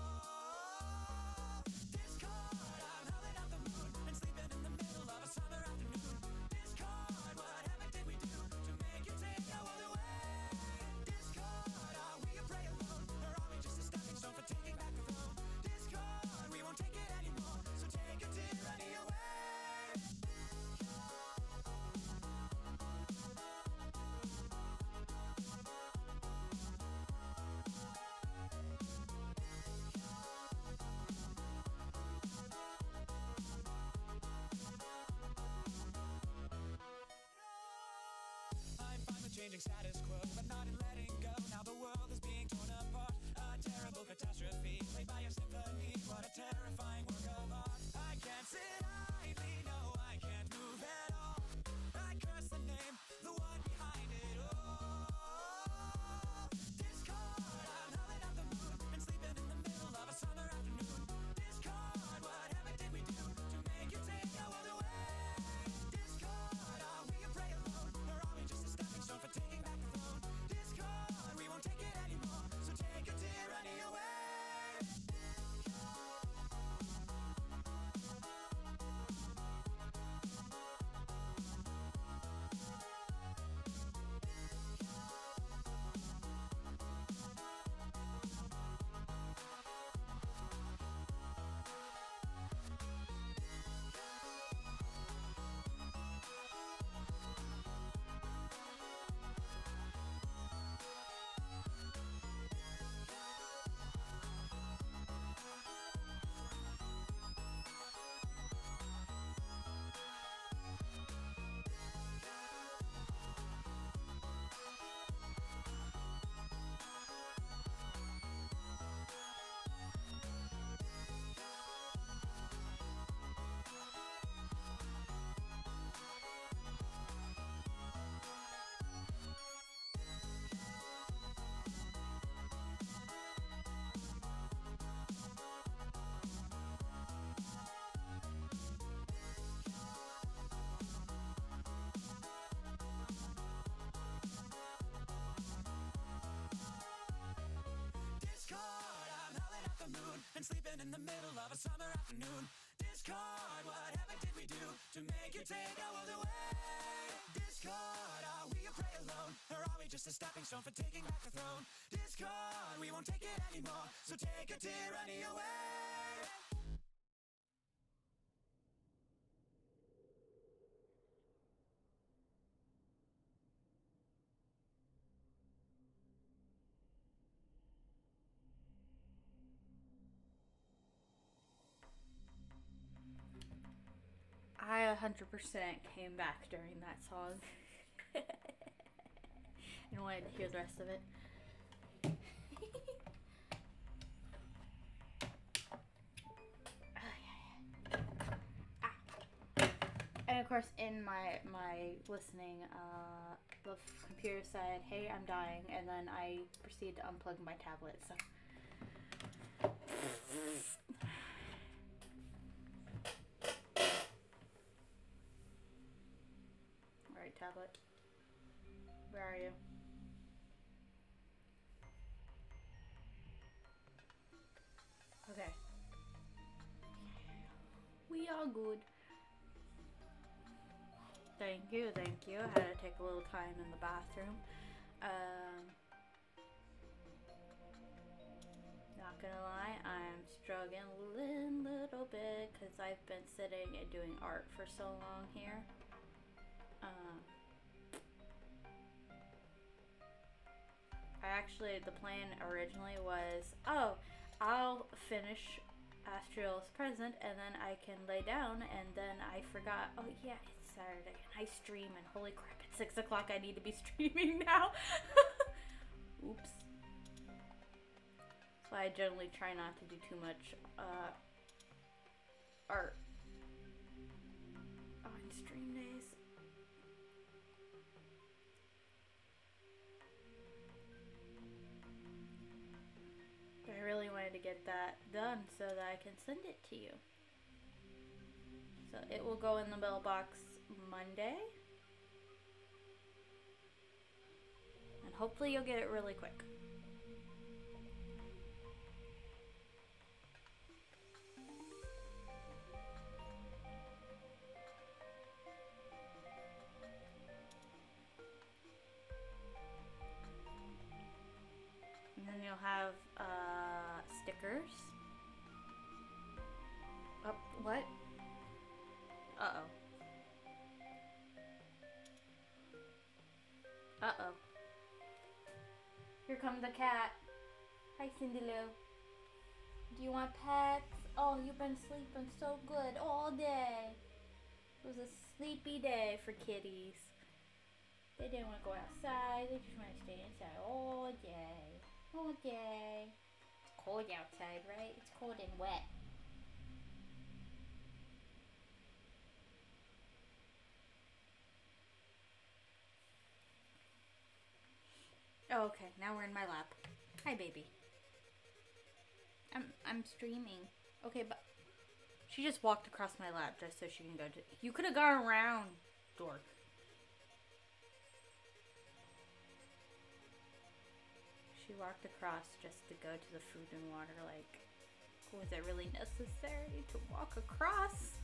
all. Discord, I'm howling at the moon and sleeping in the middle of a summer afternoon. Discord, what heaven did we do to make you take our world away? Discord, are we a prey alone, or are we just a stepping stone for taking back the throne? Discord, we won't take it anymore, so take a tyranny away. I'm fine with changing status quo, but not in letting go. Now the world is being torn apart. A terrible catastrophe, played by a symphony. What a terrifying work of art. I can't sit idly, no, I can't move at all. I curse the name, the one behind it all. Discord, I'm howling at the moon and sleeping in the middle of a summer afternoon. Discord, what heaven did we do to make you take our world away? Discord, are we a prey alone, or are we just a stepping stone for taking back the throne? Discord, we won't take it anymore, so take a tyranny away. Discord, I'm howling at the moon and sleeping in the middle of a summer afternoon. Discord, what heaven did we do to make you take our world away? Discord, are we a prey alone, or are we just a stepping stone for taking back the throne? Discord, we won't take it anymore, so take a tyranny away. I 100% came back during that song and wanted to hear the rest of it. And of course, in my listening, the computer said, "Hey, I'm dying," and then I proceeded to unplug my tablet. So. Alright, tablet. Where are you? Okay. We are good. Thank you, thank you. I had to take a little time in the bathroom. Not gonna lie, I'm struggling a little bit because I've been sitting and doing art for so long here. The plan originally was, oh, I'll finish Astriel's Present and then I can lay down, and then I forgot, oh yeah, it's Saturday and I stream, and holy crap, at 6 o'clock I need to be streaming now. Oops. So I generally try not to do too much art on stream days. But I really wanted to get that done so that I can send it to you. So it will go in the mailbox Monday. And hopefully you'll get it really quick. And then you'll have stickers. Oh, what? Uh-oh. Uh-oh. Here comes the cat. Hi, Cindy Lou. Do you want pets? Oh, you've been sleeping so good all day. It was a sleepy day for kitties. They didn't want to go outside. They just want to stay inside all day. All day. It's cold outside, right? It's cold and wet. Oh, okay, now we're in my lap. Hi, baby. I'm streaming. Okay, but she just walked across my lap just so she can go to. You could have gone around, dork. She walked across just to go to the food and water. Like, was it really necessary to walk across?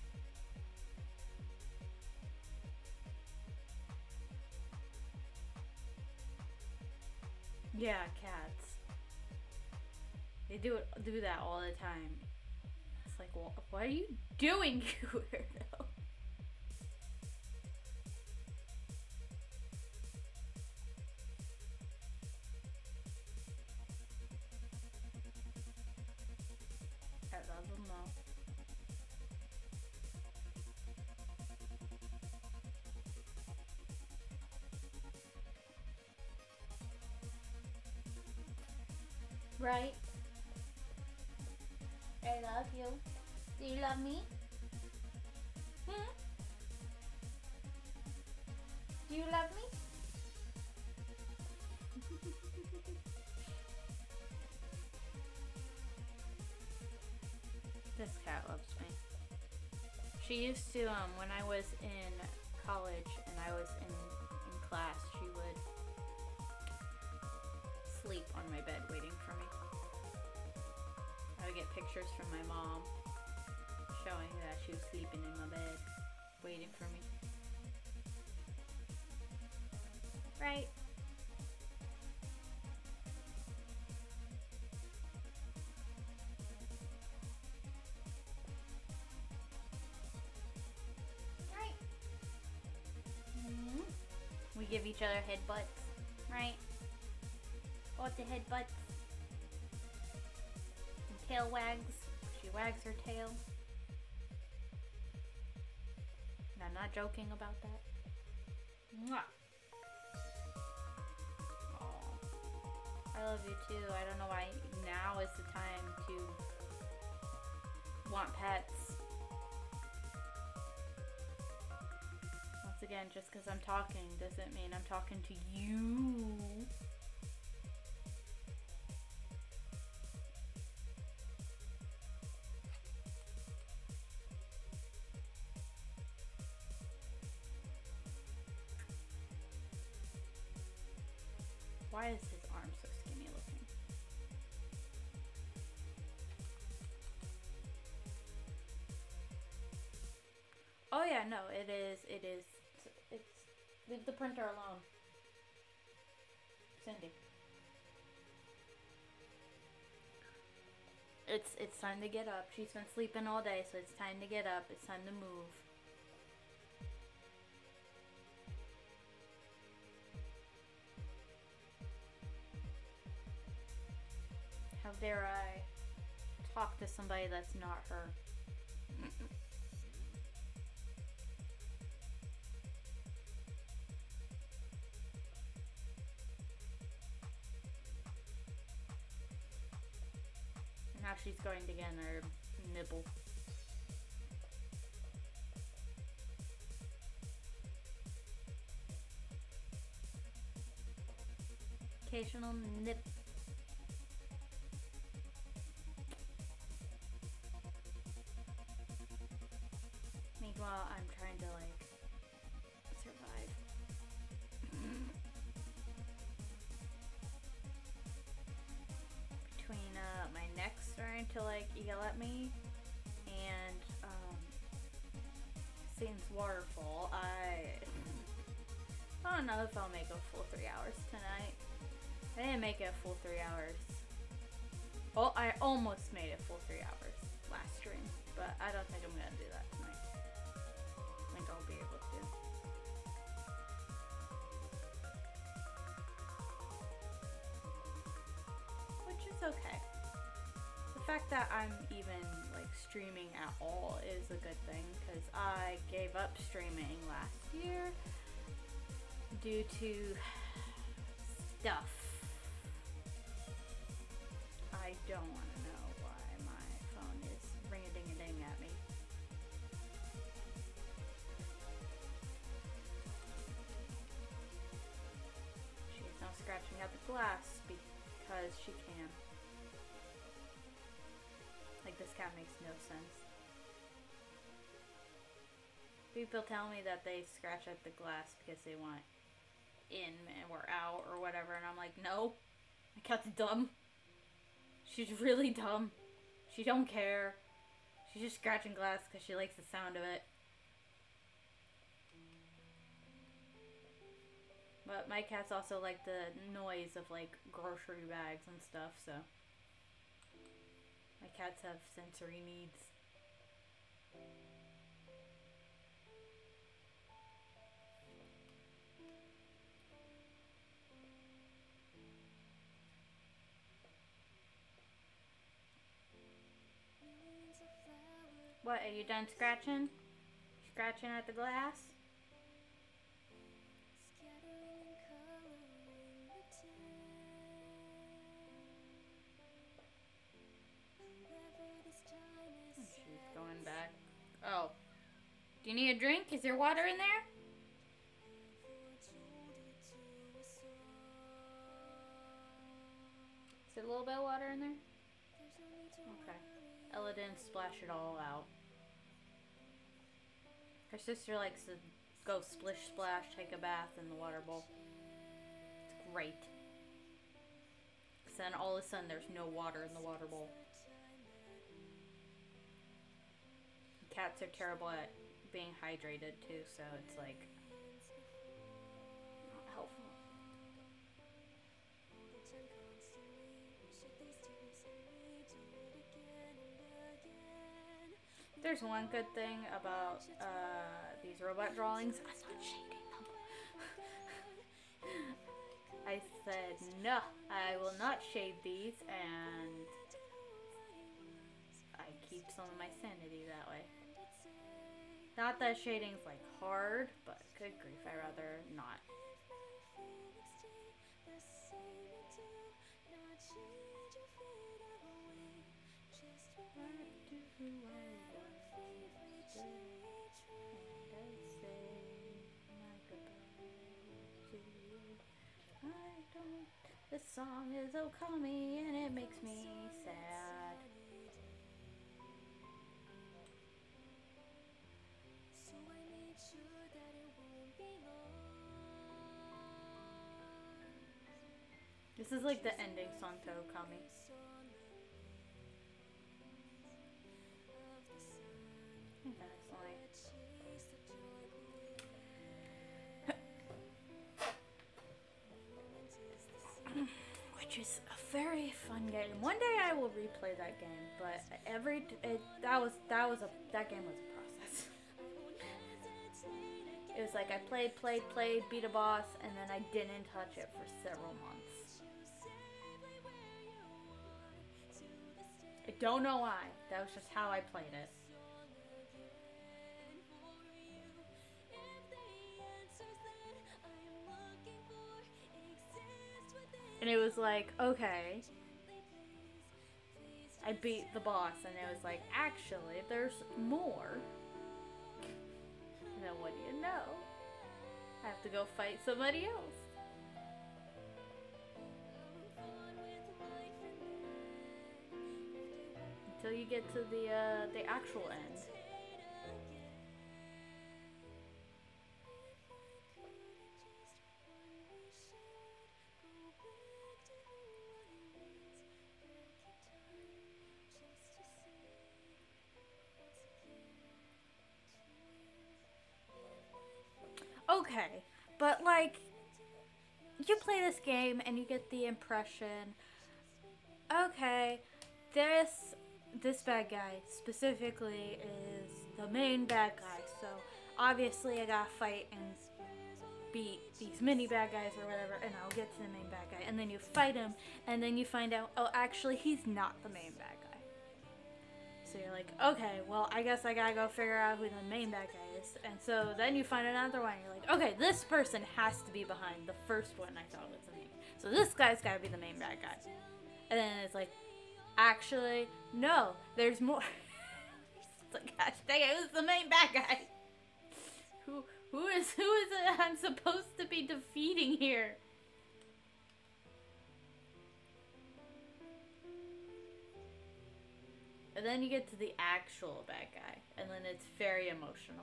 Yeah, cats. They do that all the time. It's like, well, what are you doing, you weirdo? I love them all. Right? I love you. Do you love me? Hmm? Do you love me? This cat loves me. She used to, when I was in college and I was in class, she would sleep on my bed waiting for me. I would get pictures from my mom showing that she was sleeping in my bed waiting for me. Right? Right? Mm-hmm. We give each other headbutts, right? What the headbutts? And tail wags. She wags her tail. And I'm not joking about that. Mwah. Oh, I love you too. I don't know why now is the time to want pets. Once again, just because I'm talking doesn't mean I'm talking to you. Why is his arm so skinny looking? Oh yeah, no, it is. It's leave the printer alone. Cindy. It's time to get up. She's been sleeping all day, so it's time to get up. It's time to move. How dare I talk to somebody that's not her? Now she's going to get her nibble. Occasional nip. while I'm trying to like survive. Between my neck starting to like yell at me and Satan's waterfall, I don't know if I'll make a full 3 hours tonight. I didn't make it a full 3 hours. Oh, I almost made it full 3 hours last stream, but I don't think I'm gonna do that tonight. I think I'll be able to. Which is okay. The fact that I'm even like streaming at all is a good thing, because I gave up streaming last year due to stuff. I don't want to know why my phone is ring-a-ding-a-ding at me. She's now scratching at the glass because she can. Like, this cat makes no sense. People tell me that they scratch at the glass because they want in or out or whatever, and I'm like, no, my cat's dumb. She's really dumb. She don't care. She's just scratching glass because she likes the sound of it. But my cats also like the noise of like grocery bags and stuff, so my cats have sensory needs. What, are you done scratching? Scratching at the glass? She's going back. Oh. Do you need a drink? Is there water in there? Is there a little bit of water in there? Okay. Ella didn't splash it all out. Her sister likes to go splish splash, take a bath in the water bowl. It's great. Then all of a sudden there's no water in the water bowl. Cats are terrible at being hydrated too, so it's like not helpful. There's one good thing about these robot drawings. I'm not shading them. I said, no, I will not shade these, and I keep some of my sanity that way. Not that shading's like hard, but good grief, I'd rather not. This song is Okami and it makes me sad. This is like the ending song to Okami. Which is a very fun game. One day I will replay that game, but that game was a process. It was like I played, beat a boss, and then I didn't touch it for several months. I don't know why. That was just how I played it. And it was like, okay, I beat the boss, and it was like, actually, there's more. And then what do you know? I have to go fight somebody else. Until you get to the actual end. okay, but like, you play this game and you get the impression, okay, this bad guy specifically is the main bad guy, so obviously I gotta fight and beat these mini bad guys or whatever, and I'll get to the main bad guy. And then you fight him, and then you find out, oh, actually, he's not the main bad guy. So you're like, okay, well, I guess I gotta go figure out who the main bad guy is. And so then you find another one, and you're like, okay, this person has to be behind the first one I thought was the main. So this guy's gotta be the main bad guy. And then it's like, actually, no, there's more. It's like, gosh dang it, who's the main bad guy? Who is it I'm supposed to be defeating here? And then you get to the actual bad guy, and then it's very emotional.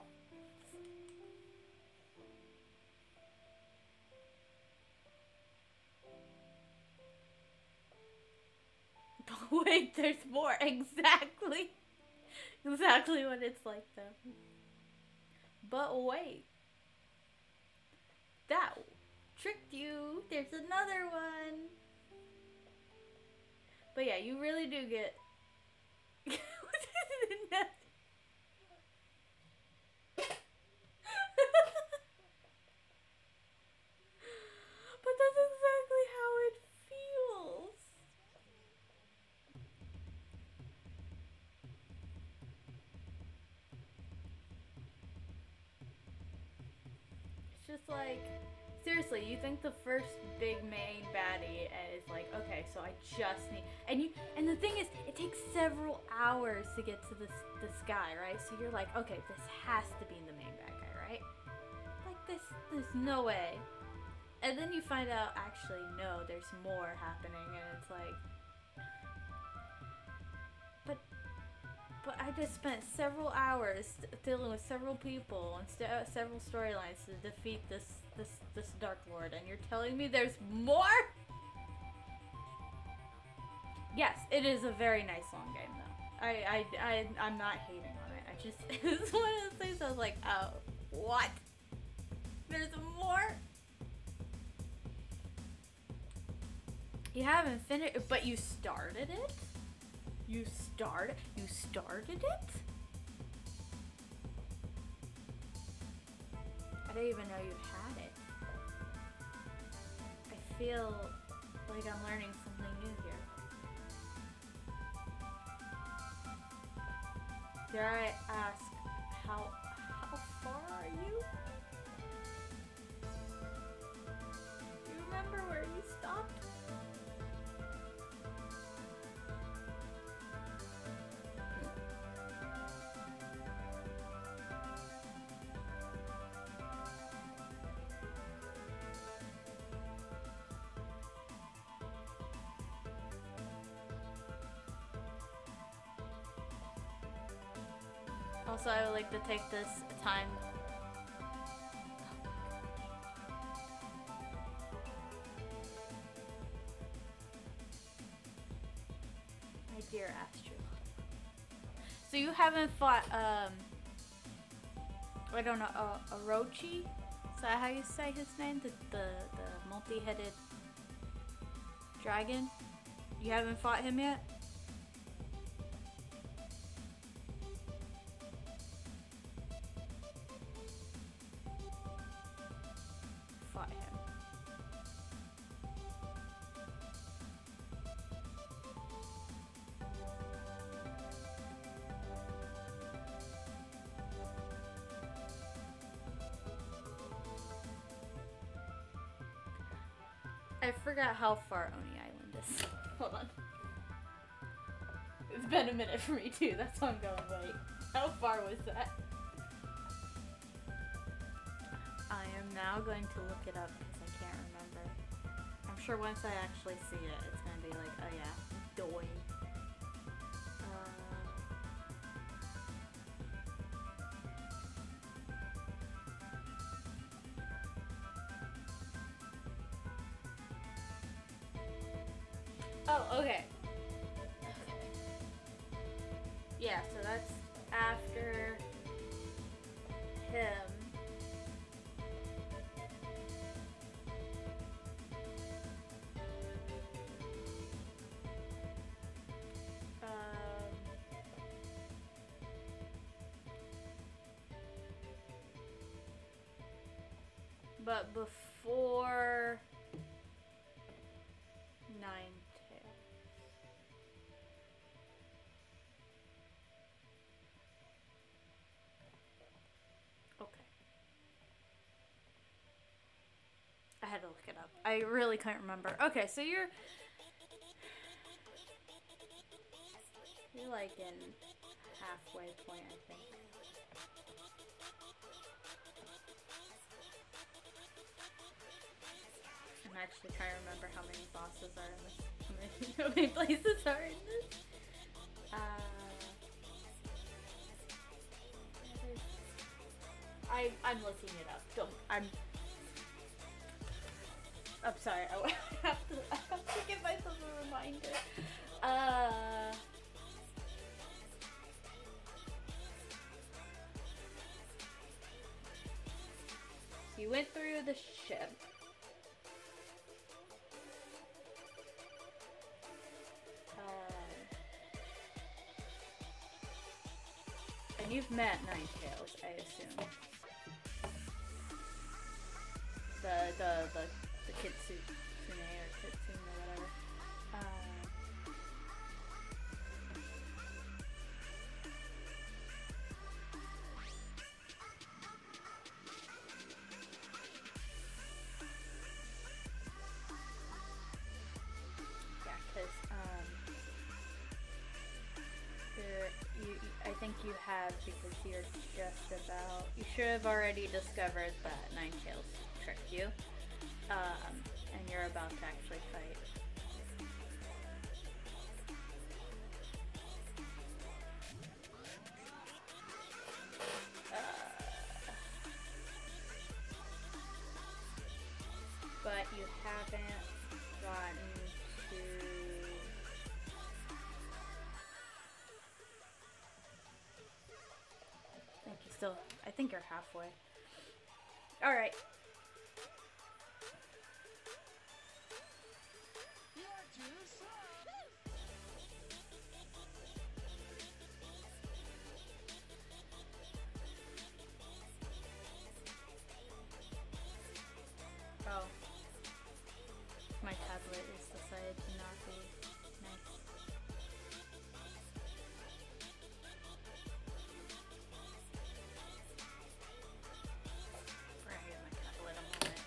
But wait, there's more. Exactly what it's like though. But wait. That tricked you. There's another one. But yeah, you really do get... But that's exactly how it feels. It's just like, seriously, you think the first big main baddie is like, okay, so I just need, and the thing is, it takes several hours to get to this guy, right? So you're like, okay, this has to be the main bad guy, right? Like there's no way. And then you find out, actually, no, there's more happening, and it's like, but I just spent several hours dealing with several people and several storylines to defeat this Dark Lord, and you're telling me there's more? Yes, it is a very nice long game, though. I'm not hating on it. I just, it's one of those things I was like, oh, what? There's more? You haven't finished, but you started it? You started it? I didn't even know you had it. I feel like I'm learning something new here. Dare I ask, how far are you? Do you remember where you stopped? Also, I would like to take this time. My dear Astro. So you haven't fought, I don't know, Orochi? Is that how you say his name? The multi-headed dragon? You haven't fought him yet? Fought him. I forgot how far Oni Island is. Hold on. It's been a minute for me too, that's why I'm going, wait. How far was that? I am now going to look it up because I can't remember. I'm sure once I actually see it, it's going to be like, oh yeah, doing. Oh, okay. Yeah, so that's after him. but before Ninetales. Okay. I had to look it up. I really couldn't remember. Okay, so you're like in halfway point, I think. I'm actually trying to remember how many bosses are in this. How many places are in this. I'm looking it up. I'm sorry. I have to give myself a reminder. You went through the ship. And you've met Ninetales, I assume. The Kitsune or Kitsune or whatever. Yeah, because I think you have, because you're just about. You should have already discovered that Ninetales tricked you, and you're about to actually fight. But you haven't gotten to. I think you're halfway. All right. Oh. My tablet is decided to not be nice. We're gonna get my tablet in a moment.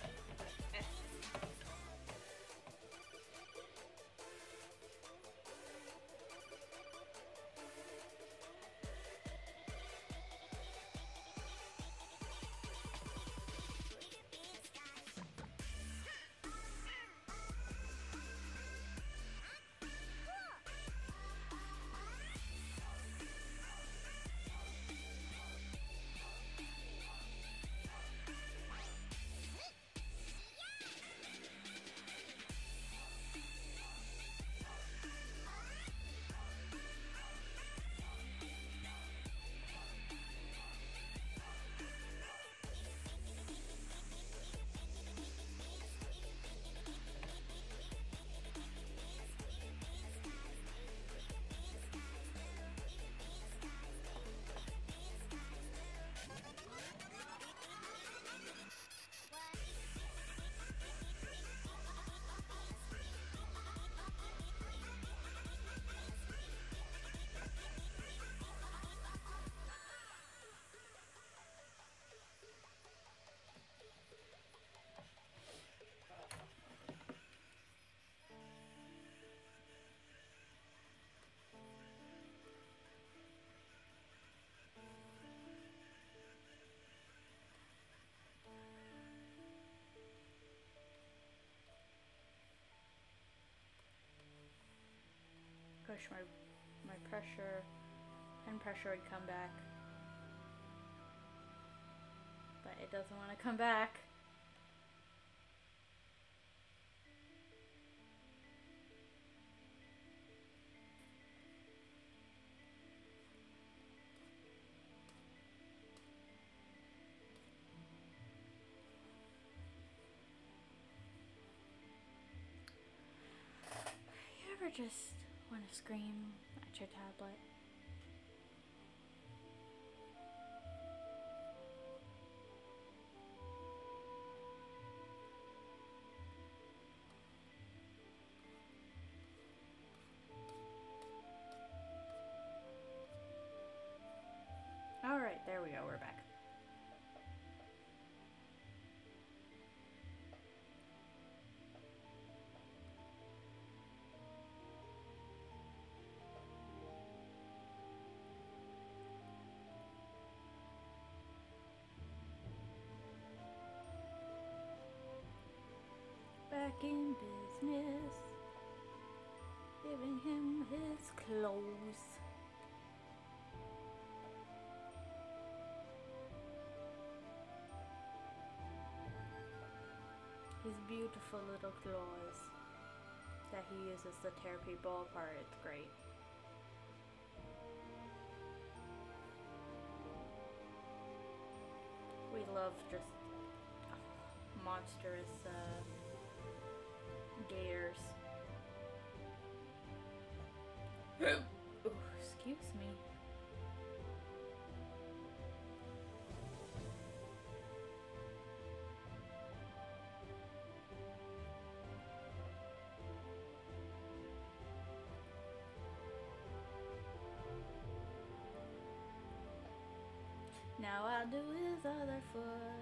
Push my pressure and pressure would come back, but it doesn't want to come back. You ever just want to scream at your tablet? back in business, giving him his clothes. His beautiful little claws that he uses to tear people apart. It's great. We love just monstrous gators. Ooh, excuse me. Now I'll do his other foot.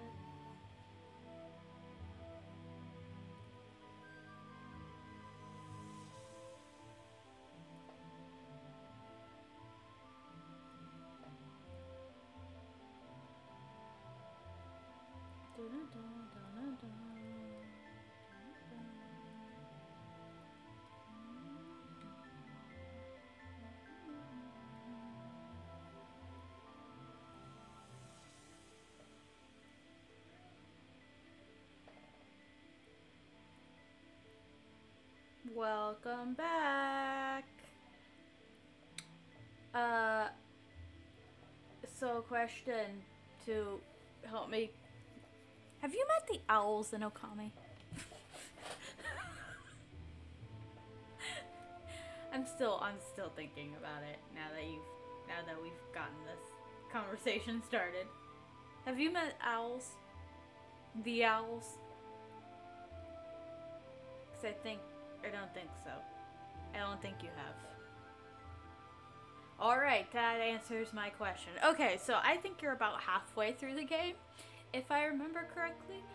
Welcome back. So question to help me. Have you met the owls in Okami? I'm still thinking about it now that we've gotten this conversation started. Have you met owls? The owls? 'Cause I don't think so. I don't think you have. Alright, that answers my question. Okay, so I think you're about halfway through the game, if I remember correctly.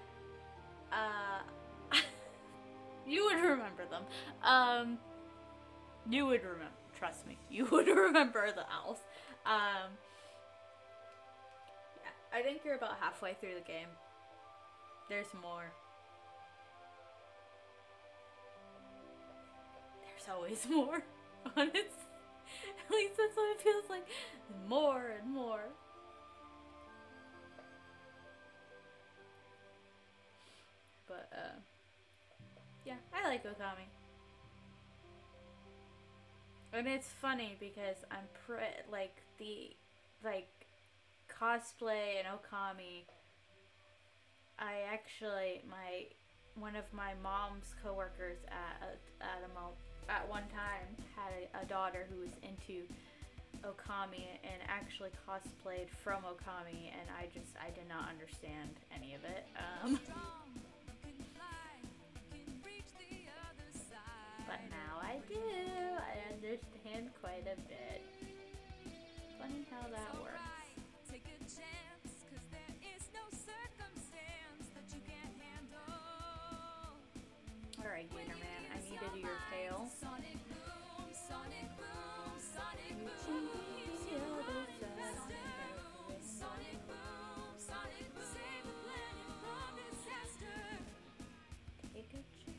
You would remember them. You would remember, trust me, you would remember the owls. Yeah, I think you're about halfway through the game. There's more. There's always more, honest. At least that's what it feels like. More and more. But, yeah, I like Okami. And it's funny because I'm cosplay and Okami. I actually, one of my mom's coworkers at one time had a daughter who was into Okami and actually cosplayed from Okami, and I did not understand any of it. But now I do. I understand quite a bit. Funny how that works. Alright, Gator Man, I need to do your tail. Take a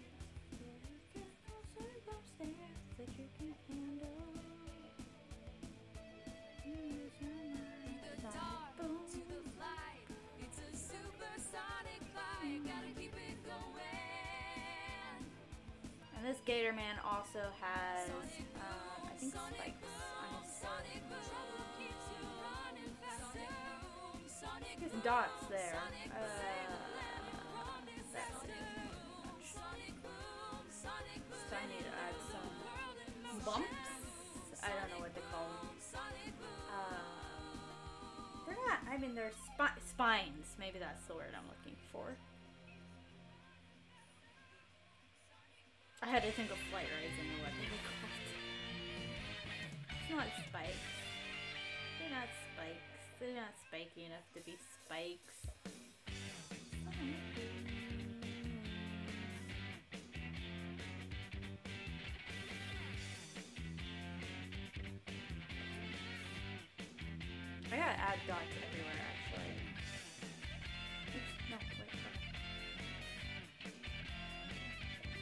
chance that you can handle. Use your mind. The dark to the light. It's a supersonic flight. Gotta keep it going. And this Gator Man also has, I think, spikes on his head. His dots there. So I need to add some bumps. I don't know what to call them. They're not. I mean, they're spines. Maybe that's the word I'm looking for. I had to think of Flight Rising and what they were called. It's not spikes. They're not spikes. They're not spiky enough to be spikes. I gotta add dots everywhere, actually. Oops, no, wait.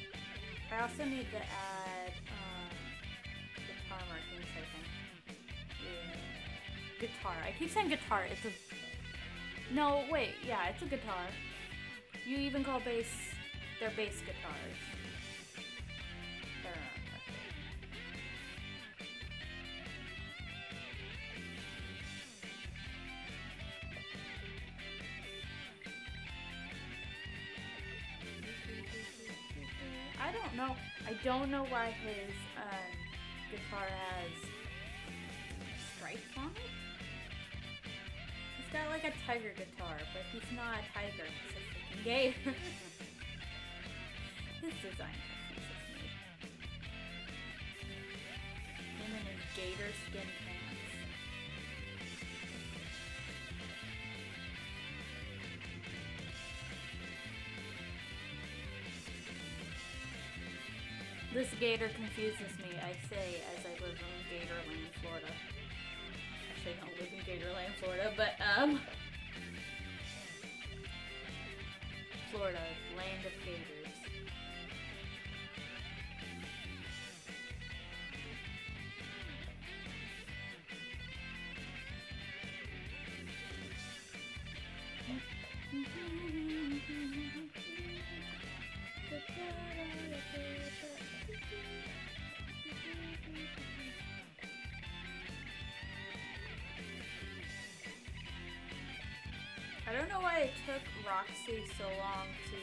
I also need to add guitar markings, I think. Yeah. Guitar. I keep saying guitar. It's a... No, wait. Yeah, it's a guitar. You even call bass... They're bass guitars. I don't know. I don't know why his guitar has stripes on it. He's got like a tiger guitar, but he's not a tiger. He's a freaking gator. His design confuses me. Him in his gator skin pants. This gator confuses me, I say, as I live in Gatorland, Florida. Actually, I don't live in Gatorland, Florida, but, Florida, land of gators. I don't know why it took Roxy so long to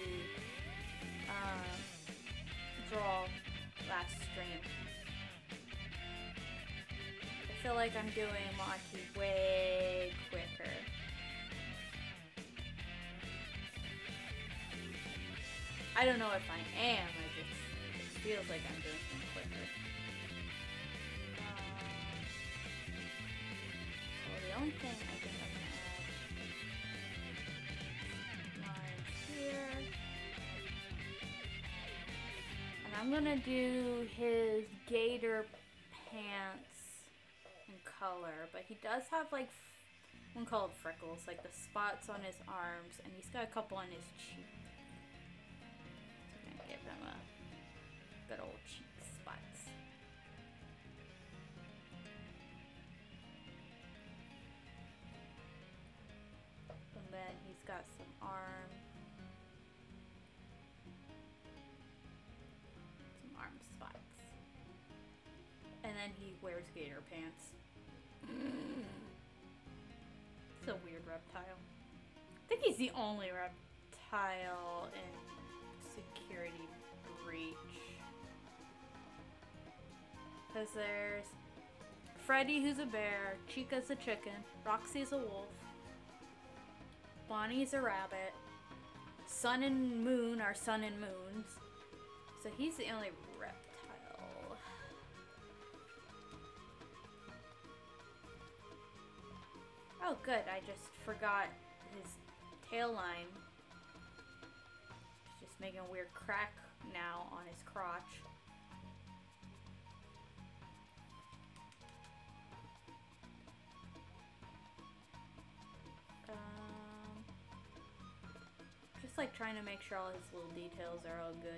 draw last stream. I feel like I'm doing Monty way quicker. I don't know if I am, it feels like I'm doing things quicker. So the only thing I think I'm gonna add lines here. And I'm gonna do his gator pants in color, but he does have like, one called freckles, like the spots on his arms, and he's got a couple on his cheeks. Give him a good old cheek spots. And then he's got some arm spots. And then he wears gator pants. It's a weird reptile. I think he's the only reptile in Security Breach. Because there's Freddy, who's a bear, Chica's a chicken, Roxy's a wolf, Bonnie's a rabbit, Sun and Moon are sun and moons. So he's the only reptile. Oh good, I just forgot his tail line. He's just making a weird crack now on his crotch. Just like trying to make sure all his little details are all good.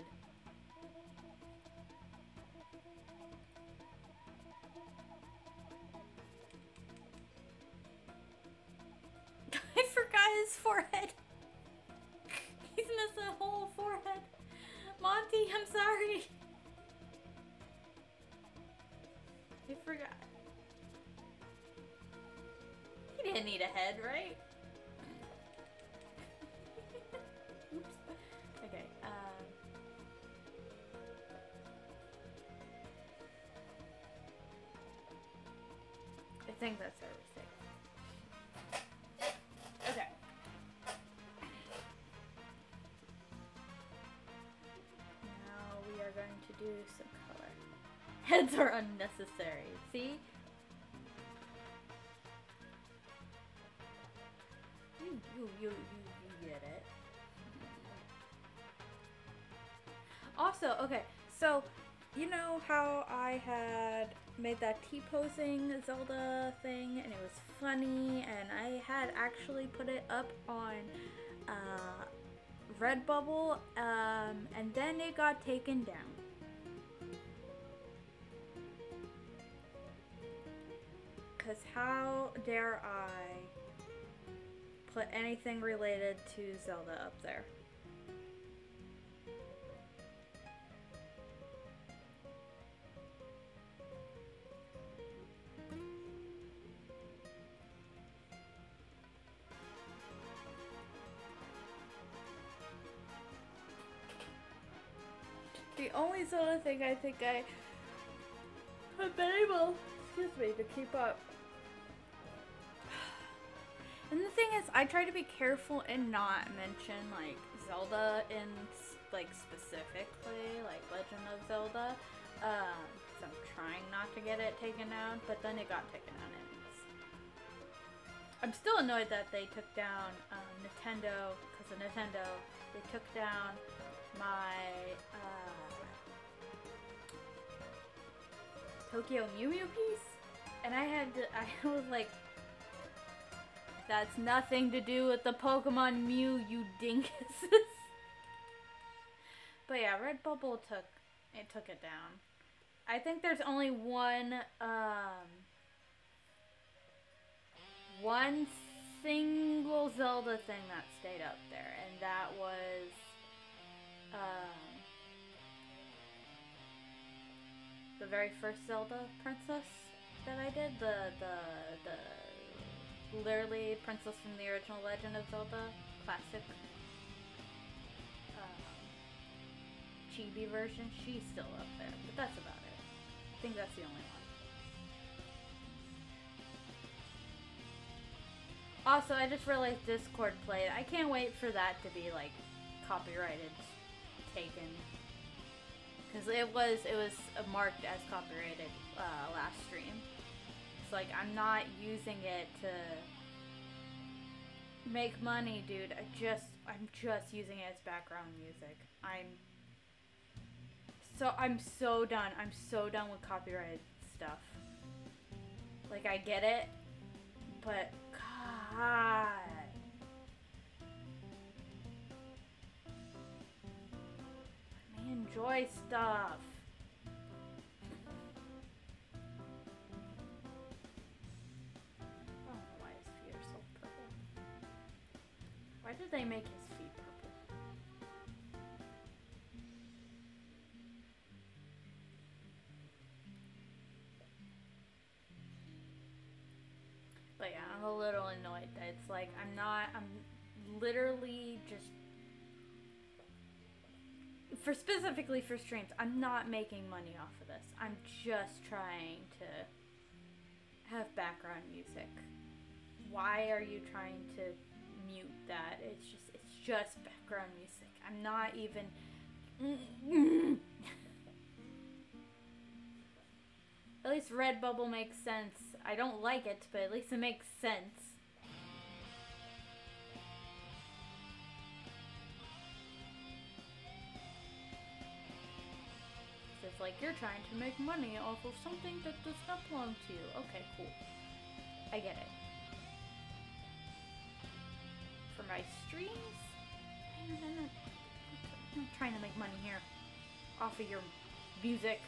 I forgot his forehead. He's missing a whole forehead. Monty, I'm sorry. I forgot. He didn't need a head, right? Oops. Okay, I think that's everything. Okay. Now we are going to do some color. Heads are unnecessary. See? You get it. Also, okay, so you know how I had made that T-posing Zelda thing and it was funny, and I had actually put it up on Redbubble, and then it got taken down. Because how dare I put anything related to Zelda up there? The only Zelda thing I think I have been able, excuse me, to keep up. And the thing is, I try to be careful and not mention like Zelda in like specifically, like Legend of Zelda. So I'm trying not to get it taken down, but then it got taken down anyways. I'm still annoyed that they took down Nintendo, because of Nintendo, they took down my Tokyo Mew Mew piece, and I was like, that's nothing to do with the Pokemon Mew, you dinkuses. But yeah, Redbubble took it down. I think there's only one single Zelda thing that stayed up there, and that was the very first Zelda Princess that I did, the literally Princess from the original Legend of Zelda classic chibi version. She's still up there, but that's about it. I think that's the only one. Also, I just realized Discord played. I can't wait for that to be like copyrighted, taken, because it was marked as copyrighted last stream. It's like, I'm not using it to make money, dude. I'm just using it as background music. I'm so done. I'm so done with copyrighted stuff. Like, I get it, but God. Let me enjoy stuff. Why did they make his feet purple? But yeah, I'm a little annoyed that it's like, I'm literally just, specifically for streams, I'm not making money off of this. I'm just trying to have background music. Why are you trying to mute that? It's just background music. I'm not even At least Redbubble makes sense. I don't like it, but at least it makes sense. So it's like you're trying to make money off of something that does not belong to you. Okay, cool. I get it. For my streams? I'm not trying to make money here off of your music.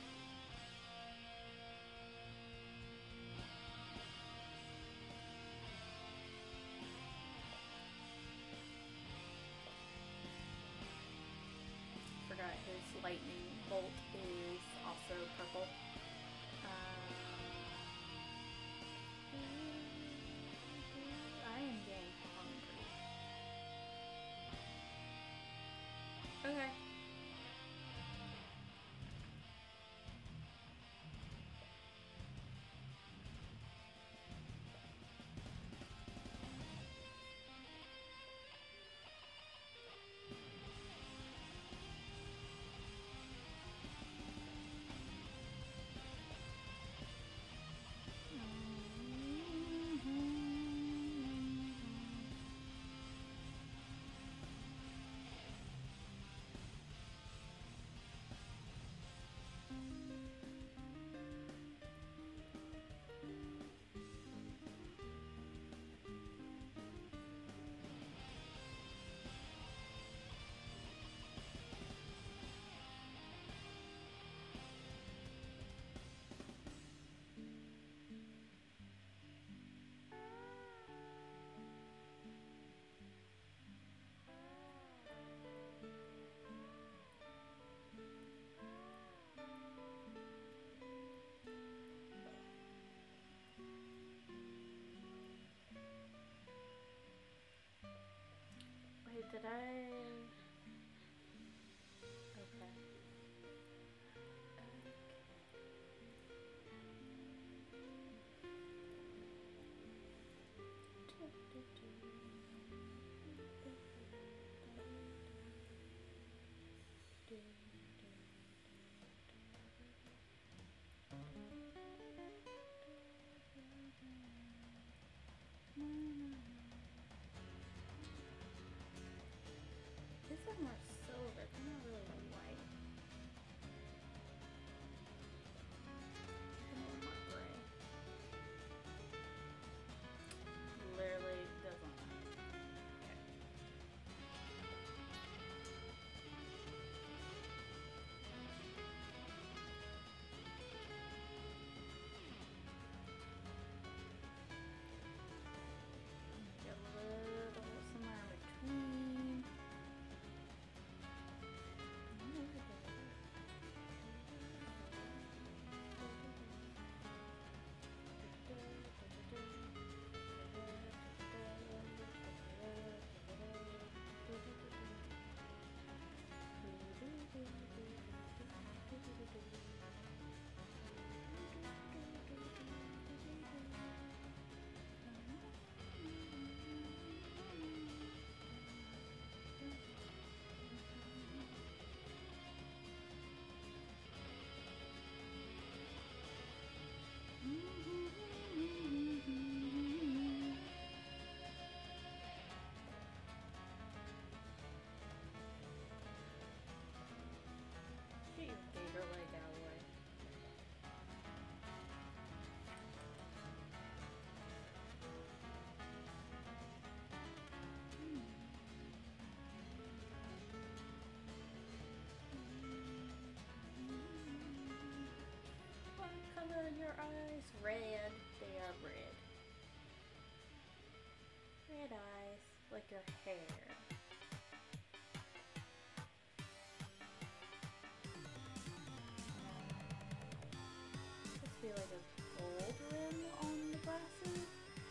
Forgot his lightning bolt is also purple. I am getting hungry. Okay. Did I? Okay. These are more silver, they're not really white. They're more gray. Literally doesn't matter. Okay. Get a little somewhere in between. Get your gator leg out of the way. What color are your eyes? Red. They are red. Red eyes, like your hair. This be like a gold rim on the glasses.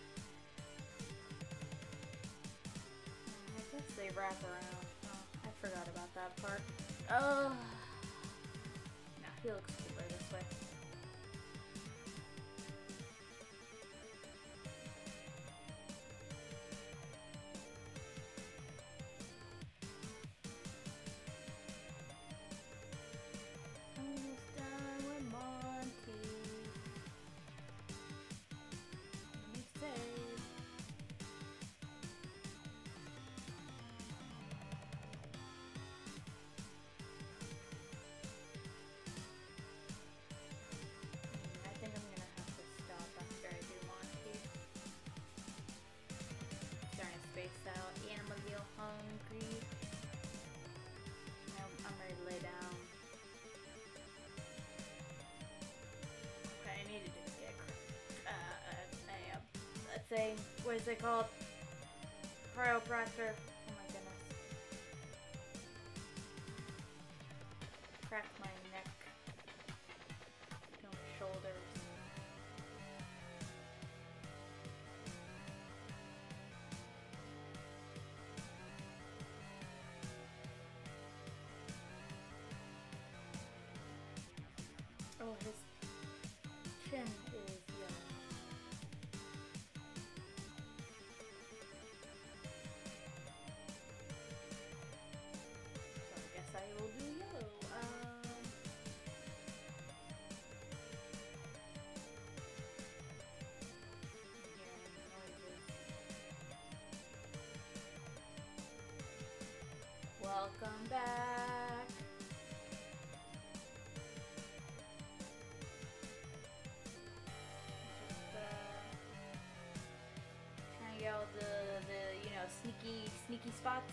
I guess they wrap around. Oh, I forgot about that part. Oh, nah, he looks cooler this way. Almost done with Monty. Let me save. I think I'm gonna have to stop after I do Monty. Starting to space out. And I'm gonna feel hungry. I'm ready to lay down. I need to just get a thing. What is it called? Chiropractor. Oh my goodness. Crack my neck. No shoulders. Oh, his chin is yellow. So I guess I will do yellow. Hearing noises. Welcome back. Trying to get all the sneaky spots.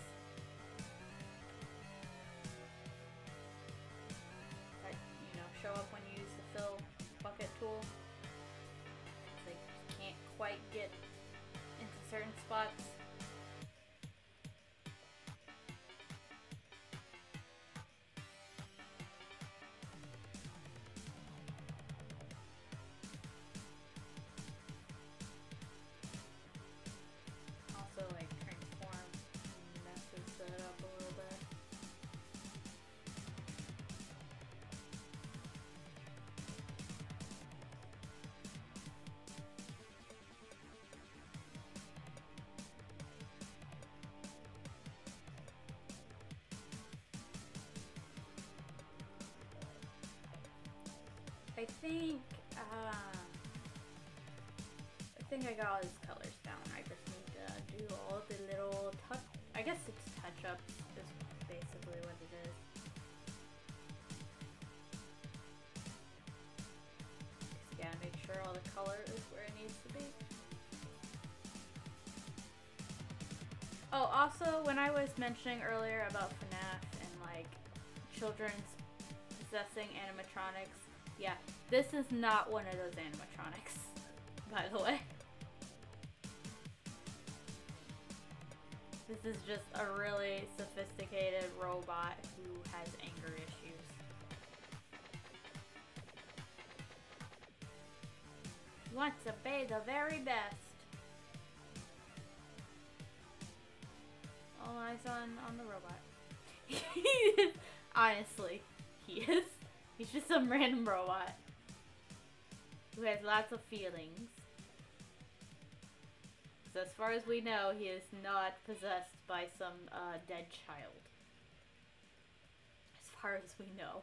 That, show up when you use the fill bucket tool. Like, you can't quite get into certain spots. Also, like, transform messes I think I got all his colors down. I just need to do all the little I guess it's touch-ups is basically what it is. Just gotta make sure all the color is where it needs to be. Oh, also, when I was mentioning earlier about FNAF and like children's possessing animatronics, yeah, this is not one of those animatronics, by the way. This is just a really sophisticated robot who has anger issues. He wants to be the very best. All eyes on the robot. Honestly, he is. He's just some random robot who has lots of feelings. So as far as we know, he is not possessed by some dead child. As far as we know.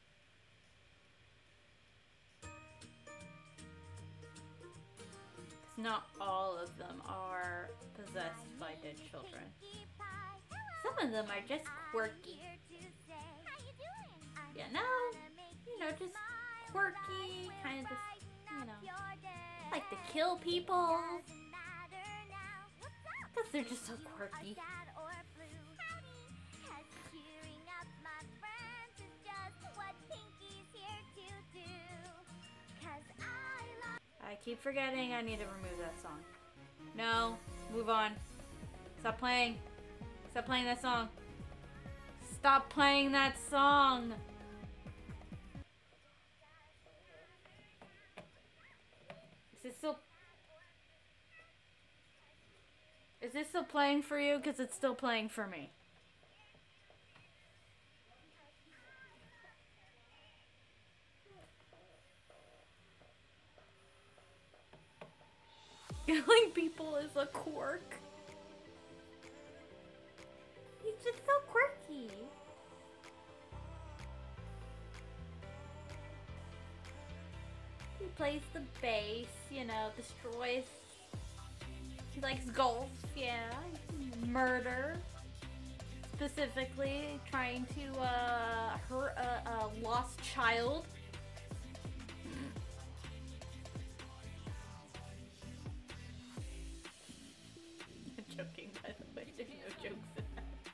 Because not all of them are possessed by dead children. Some of them are just quirky. You know, just quirky, kind of just, you know, like to kill people. Because they're just so quirky. I keep forgetting I need to remove that song. No, move on. Stop playing. Stop playing that song. Stop playing that song. Is this still playing for you? Because it's still playing for me. Killing people is a quirk. He's just so quirky. He plays the bass, you know, destroys. He likes golf, yeah. Murder. Specifically, trying to hurt a lost child. I'm joking, by the way. There's no jokes in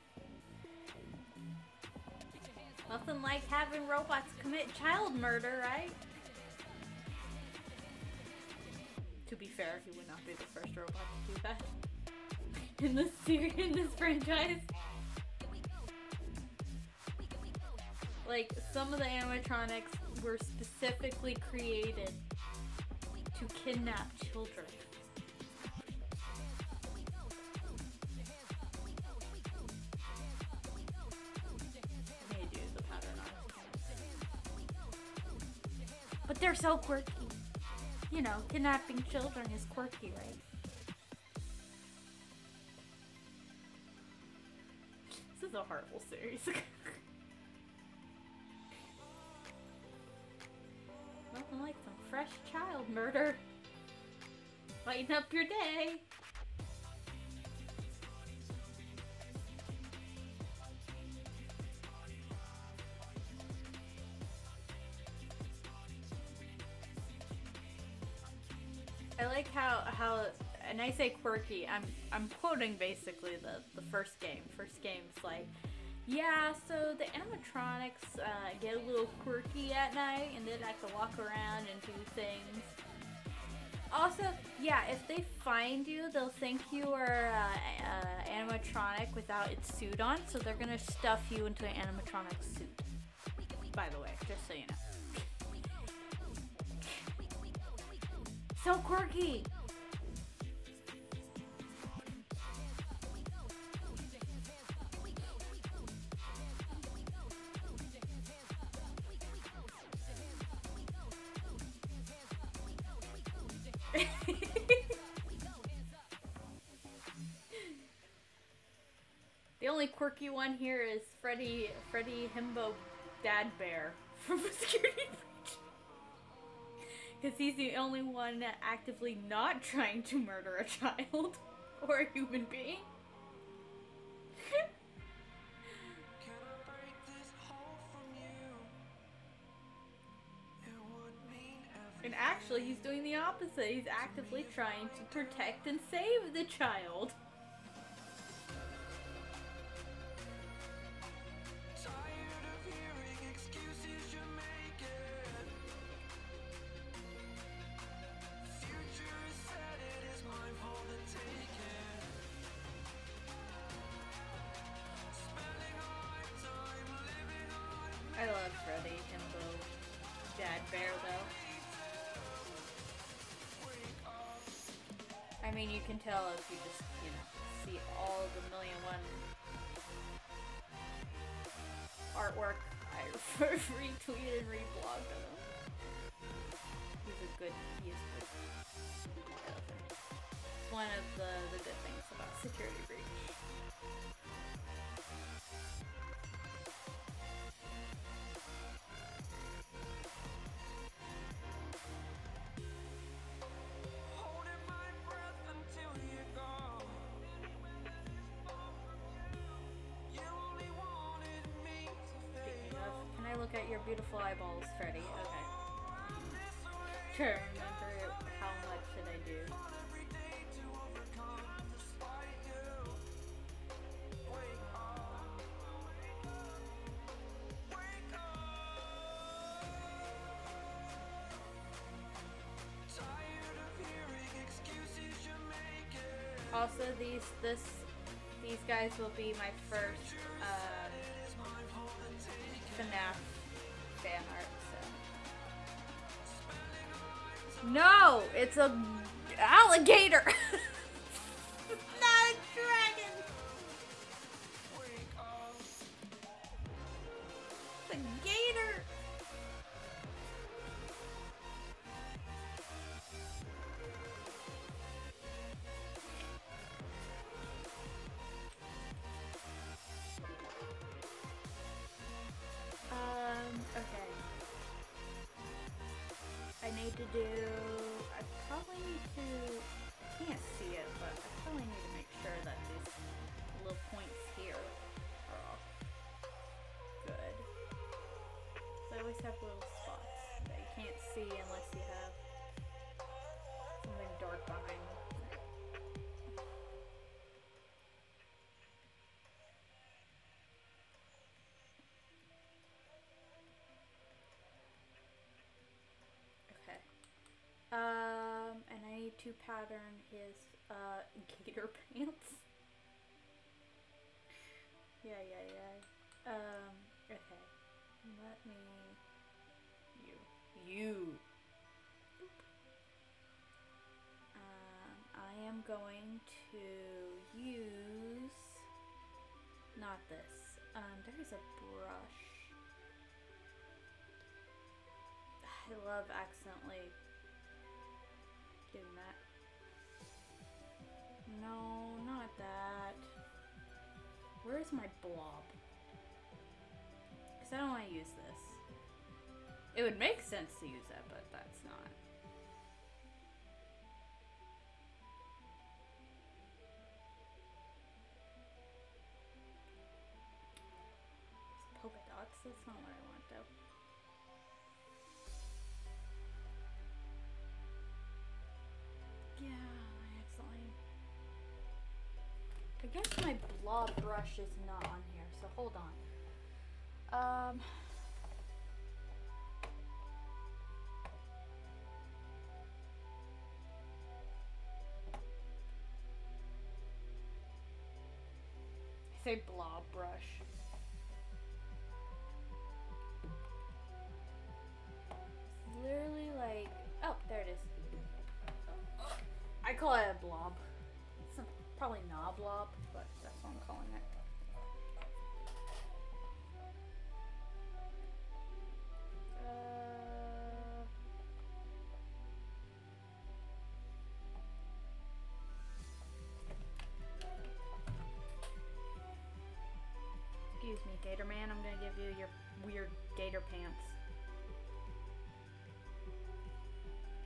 that. Nothing like having robots commit child murder, right? To be fair, he would not be the first robot to do that in this series, in this franchise. Like, some of the animatronics were specifically created to kidnap children. I need to do the pattern on it. But they're so quirky. You know, kidnapping children is quirky, right? This is a horrible series. Nothing like some fresh child murder. Lighten up your day. I like how, and I say quirky, I'm quoting basically the first game. First game's like, yeah, so the animatronics get a little quirky at night and they like to walk around and do things. Also, yeah, if they find you, they'll think you are animatronic without its suit on, so they're gonna stuff you into an animatronic suit. By the way, just so you know. So quirky! The only quirky one here is Freddy Himbo Dad Bear from Security Breach. Because he's the only one actively not trying to murder a child or a human being. And actually, he's doing the opposite. He's actively trying to protect and save the child. I love Freddy, Himbo, Dad Bear, though. I mean, you can tell if you just, you know, see all the million-one artwork I retweeted and reblogged of him. He is good. I love him. It's one of the good things about Security Breach. Look at your beautiful eyeballs, Freddy. Okay. Trying to remember how much should I do. Also, these guys will be my first FNAF fan art, so. No! It's a alligator! Not a dragon! It's a gator! Okay. I need to do, I probably need to, I can't see it, but I probably need to make sure that these little points here are all good. So I always have little spots that you can't see unless you have something dark behind them. And I need to pattern his, gator pants. Yeah. Okay. Let me... You. I am going to use... Not this. There's a brush. I love accidentally... doing that. No, not that. Where's my blob? Because I don't want to use this. It would make sense to use that, but that's not. Polka dots? That's not what I want, though. Yeah, I accidentally... I guess my blob brush is not on here, so hold on. I say blob brush. It's literally like... Oh, there it is. I call it a blob. It's probably not a blob, but that's what I'm calling it. Excuse me, Gator Man. I'm gonna give you your weird gator pants.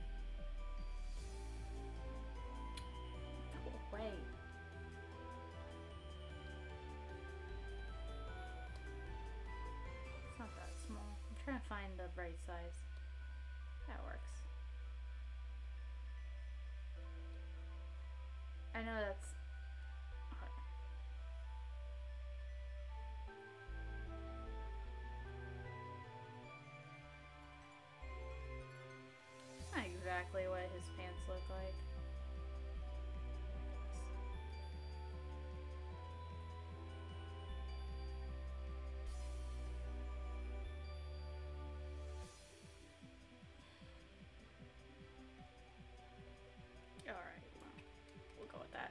the right size. That works. I know that's hard. Not exactly what his pants look like. Alright, well, we'll go with that.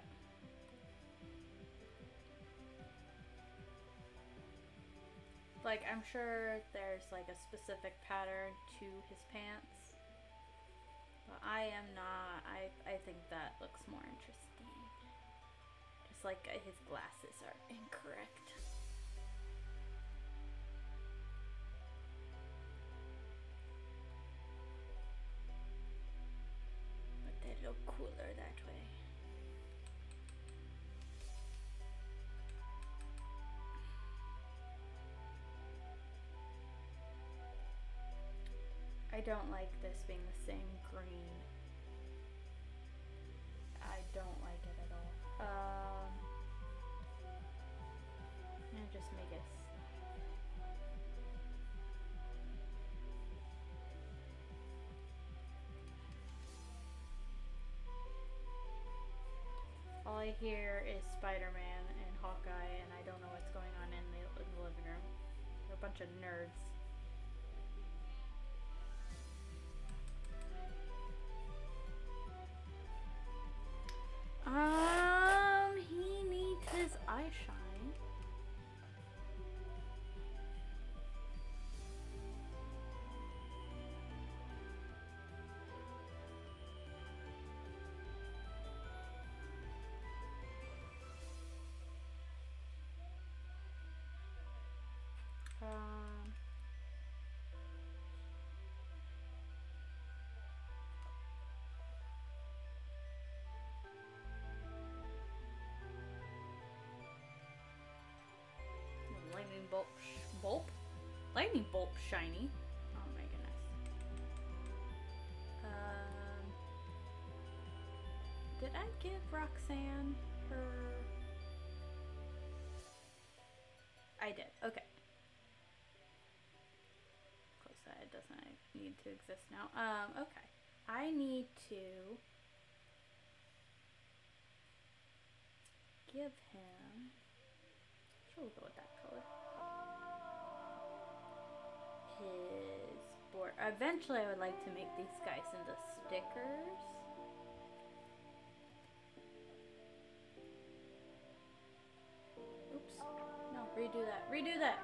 Like, I'm sure there's like a specific pattern to his pants. But I am not. I think that looks more interesting. Just like his glasses are incorrect. But they look cooler that way. I don't like this being the same green. I don't like it at all. And just make it. All I hear is Spider-Man and Hawkeye, and I don't know what's going on in the living room. They're a bunch of nerds. He needs his eye shine. Lightning bolt shiny. Oh my goodness. Did I give Roxanne her? I did. Okay. Close that. It doesn't need to exist now. Okay. I need to give him. Sure, we'll go with that color. His board. Eventually, I would like to make these guys into stickers. Oops. No, redo that. Redo that.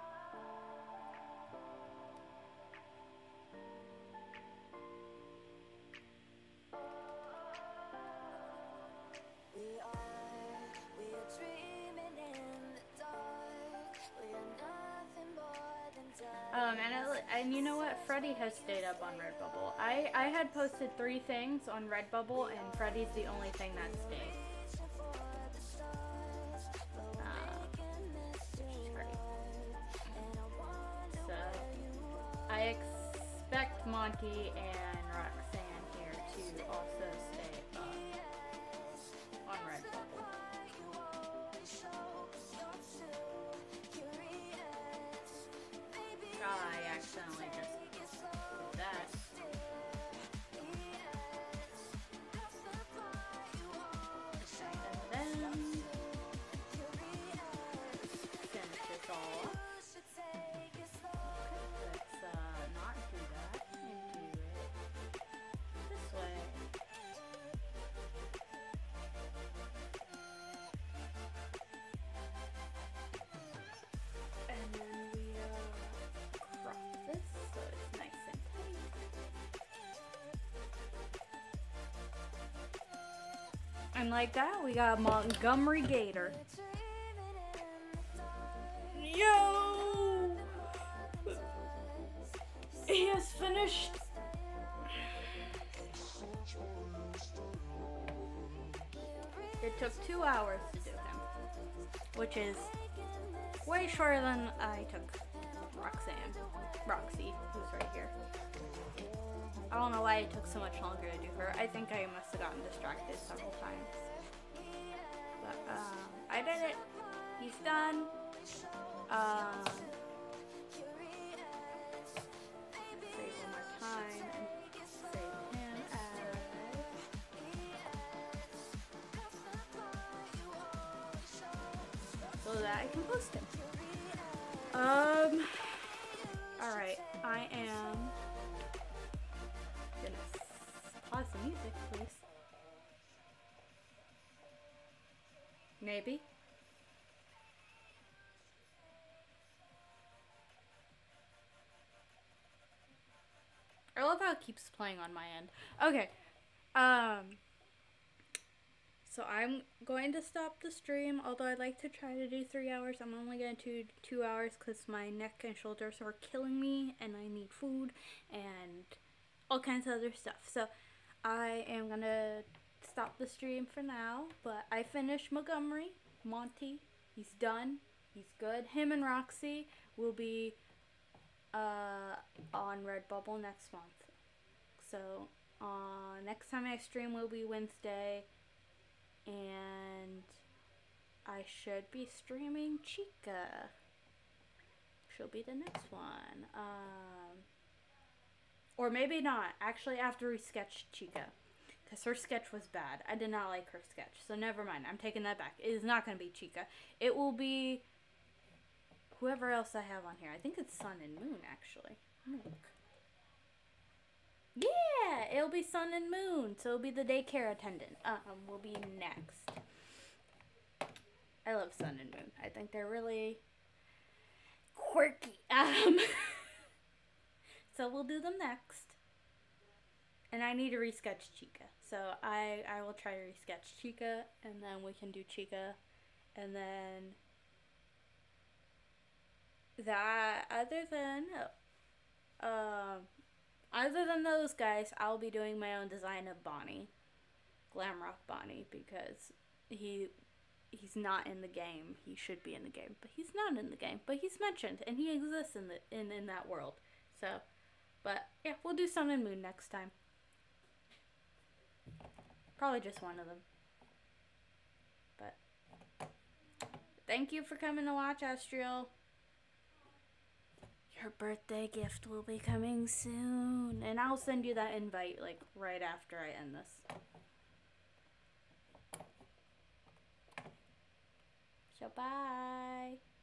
And you know what? Freddy has stayed up on Redbubble. I had posted 3 things on Redbubble, and Freddy's the only thing that stayed. Which is great. So, I expect Monty and Roxanne here to also stay up on Redbubble. I accidentally just did that. And then finish this all off. Let's not do that and do it this way. And then we crop this so it's nice and tight. And like that, we got Montgomery Gator. Yo! He has finished. It took 2 hours to do him, which is way shorter than I took Roxanne. Roxanne. Roxy, who's right here. I don't know why it took so much longer to do her. I think I must have gotten distracted several times. But, I did it. He's done. Save one more time and save him so that I can post him. Alright, I am gonna pause the music, please. Maybe. I love how it keeps playing on my end. Okay. So I'm going to stop the stream, although I'd like to try to do 3 hours. I'm only going to do 2 hours because my neck and shoulders are killing me and I need food and all kinds of other stuff. So I am going to stop the stream for now, but I finished Montgomery. Monty, he's done. He's good. Him and Roxy will be on Redbubble next month. So next time I stream will be Wednesday. And I should be streaming Chica. She'll be the next one. Or maybe not. Actually, after we sketch Chica. Because her sketch was bad. I did not like her sketch. So never mind. I'm taking that back. It is not going to be Chica. It will be whoever else I have on here. I think it's Sun and Moon, actually. Look. Yeah, it'll be Sun and Moon. So it'll be the daycare attendant. Will be next. I love Sun and Moon. I think they're really quirky. So we'll do them next. And I need to resketch Chica. So I will try to resketch Chica, and then we can do Chica, and then that other than those guys, I'll be doing my own design of Bonnie, Glamrock Bonnie, because he's not in the game. He should be in the game, but he's not in the game. But he's mentioned, and he exists in that world. So, but yeah, we'll do Sun and Moon next time. Probably just one of them. But thank you for coming to watch, Astriel. Your birthday gift will be coming soon. And I'll send you that invite, like, right after I end this. So, bye.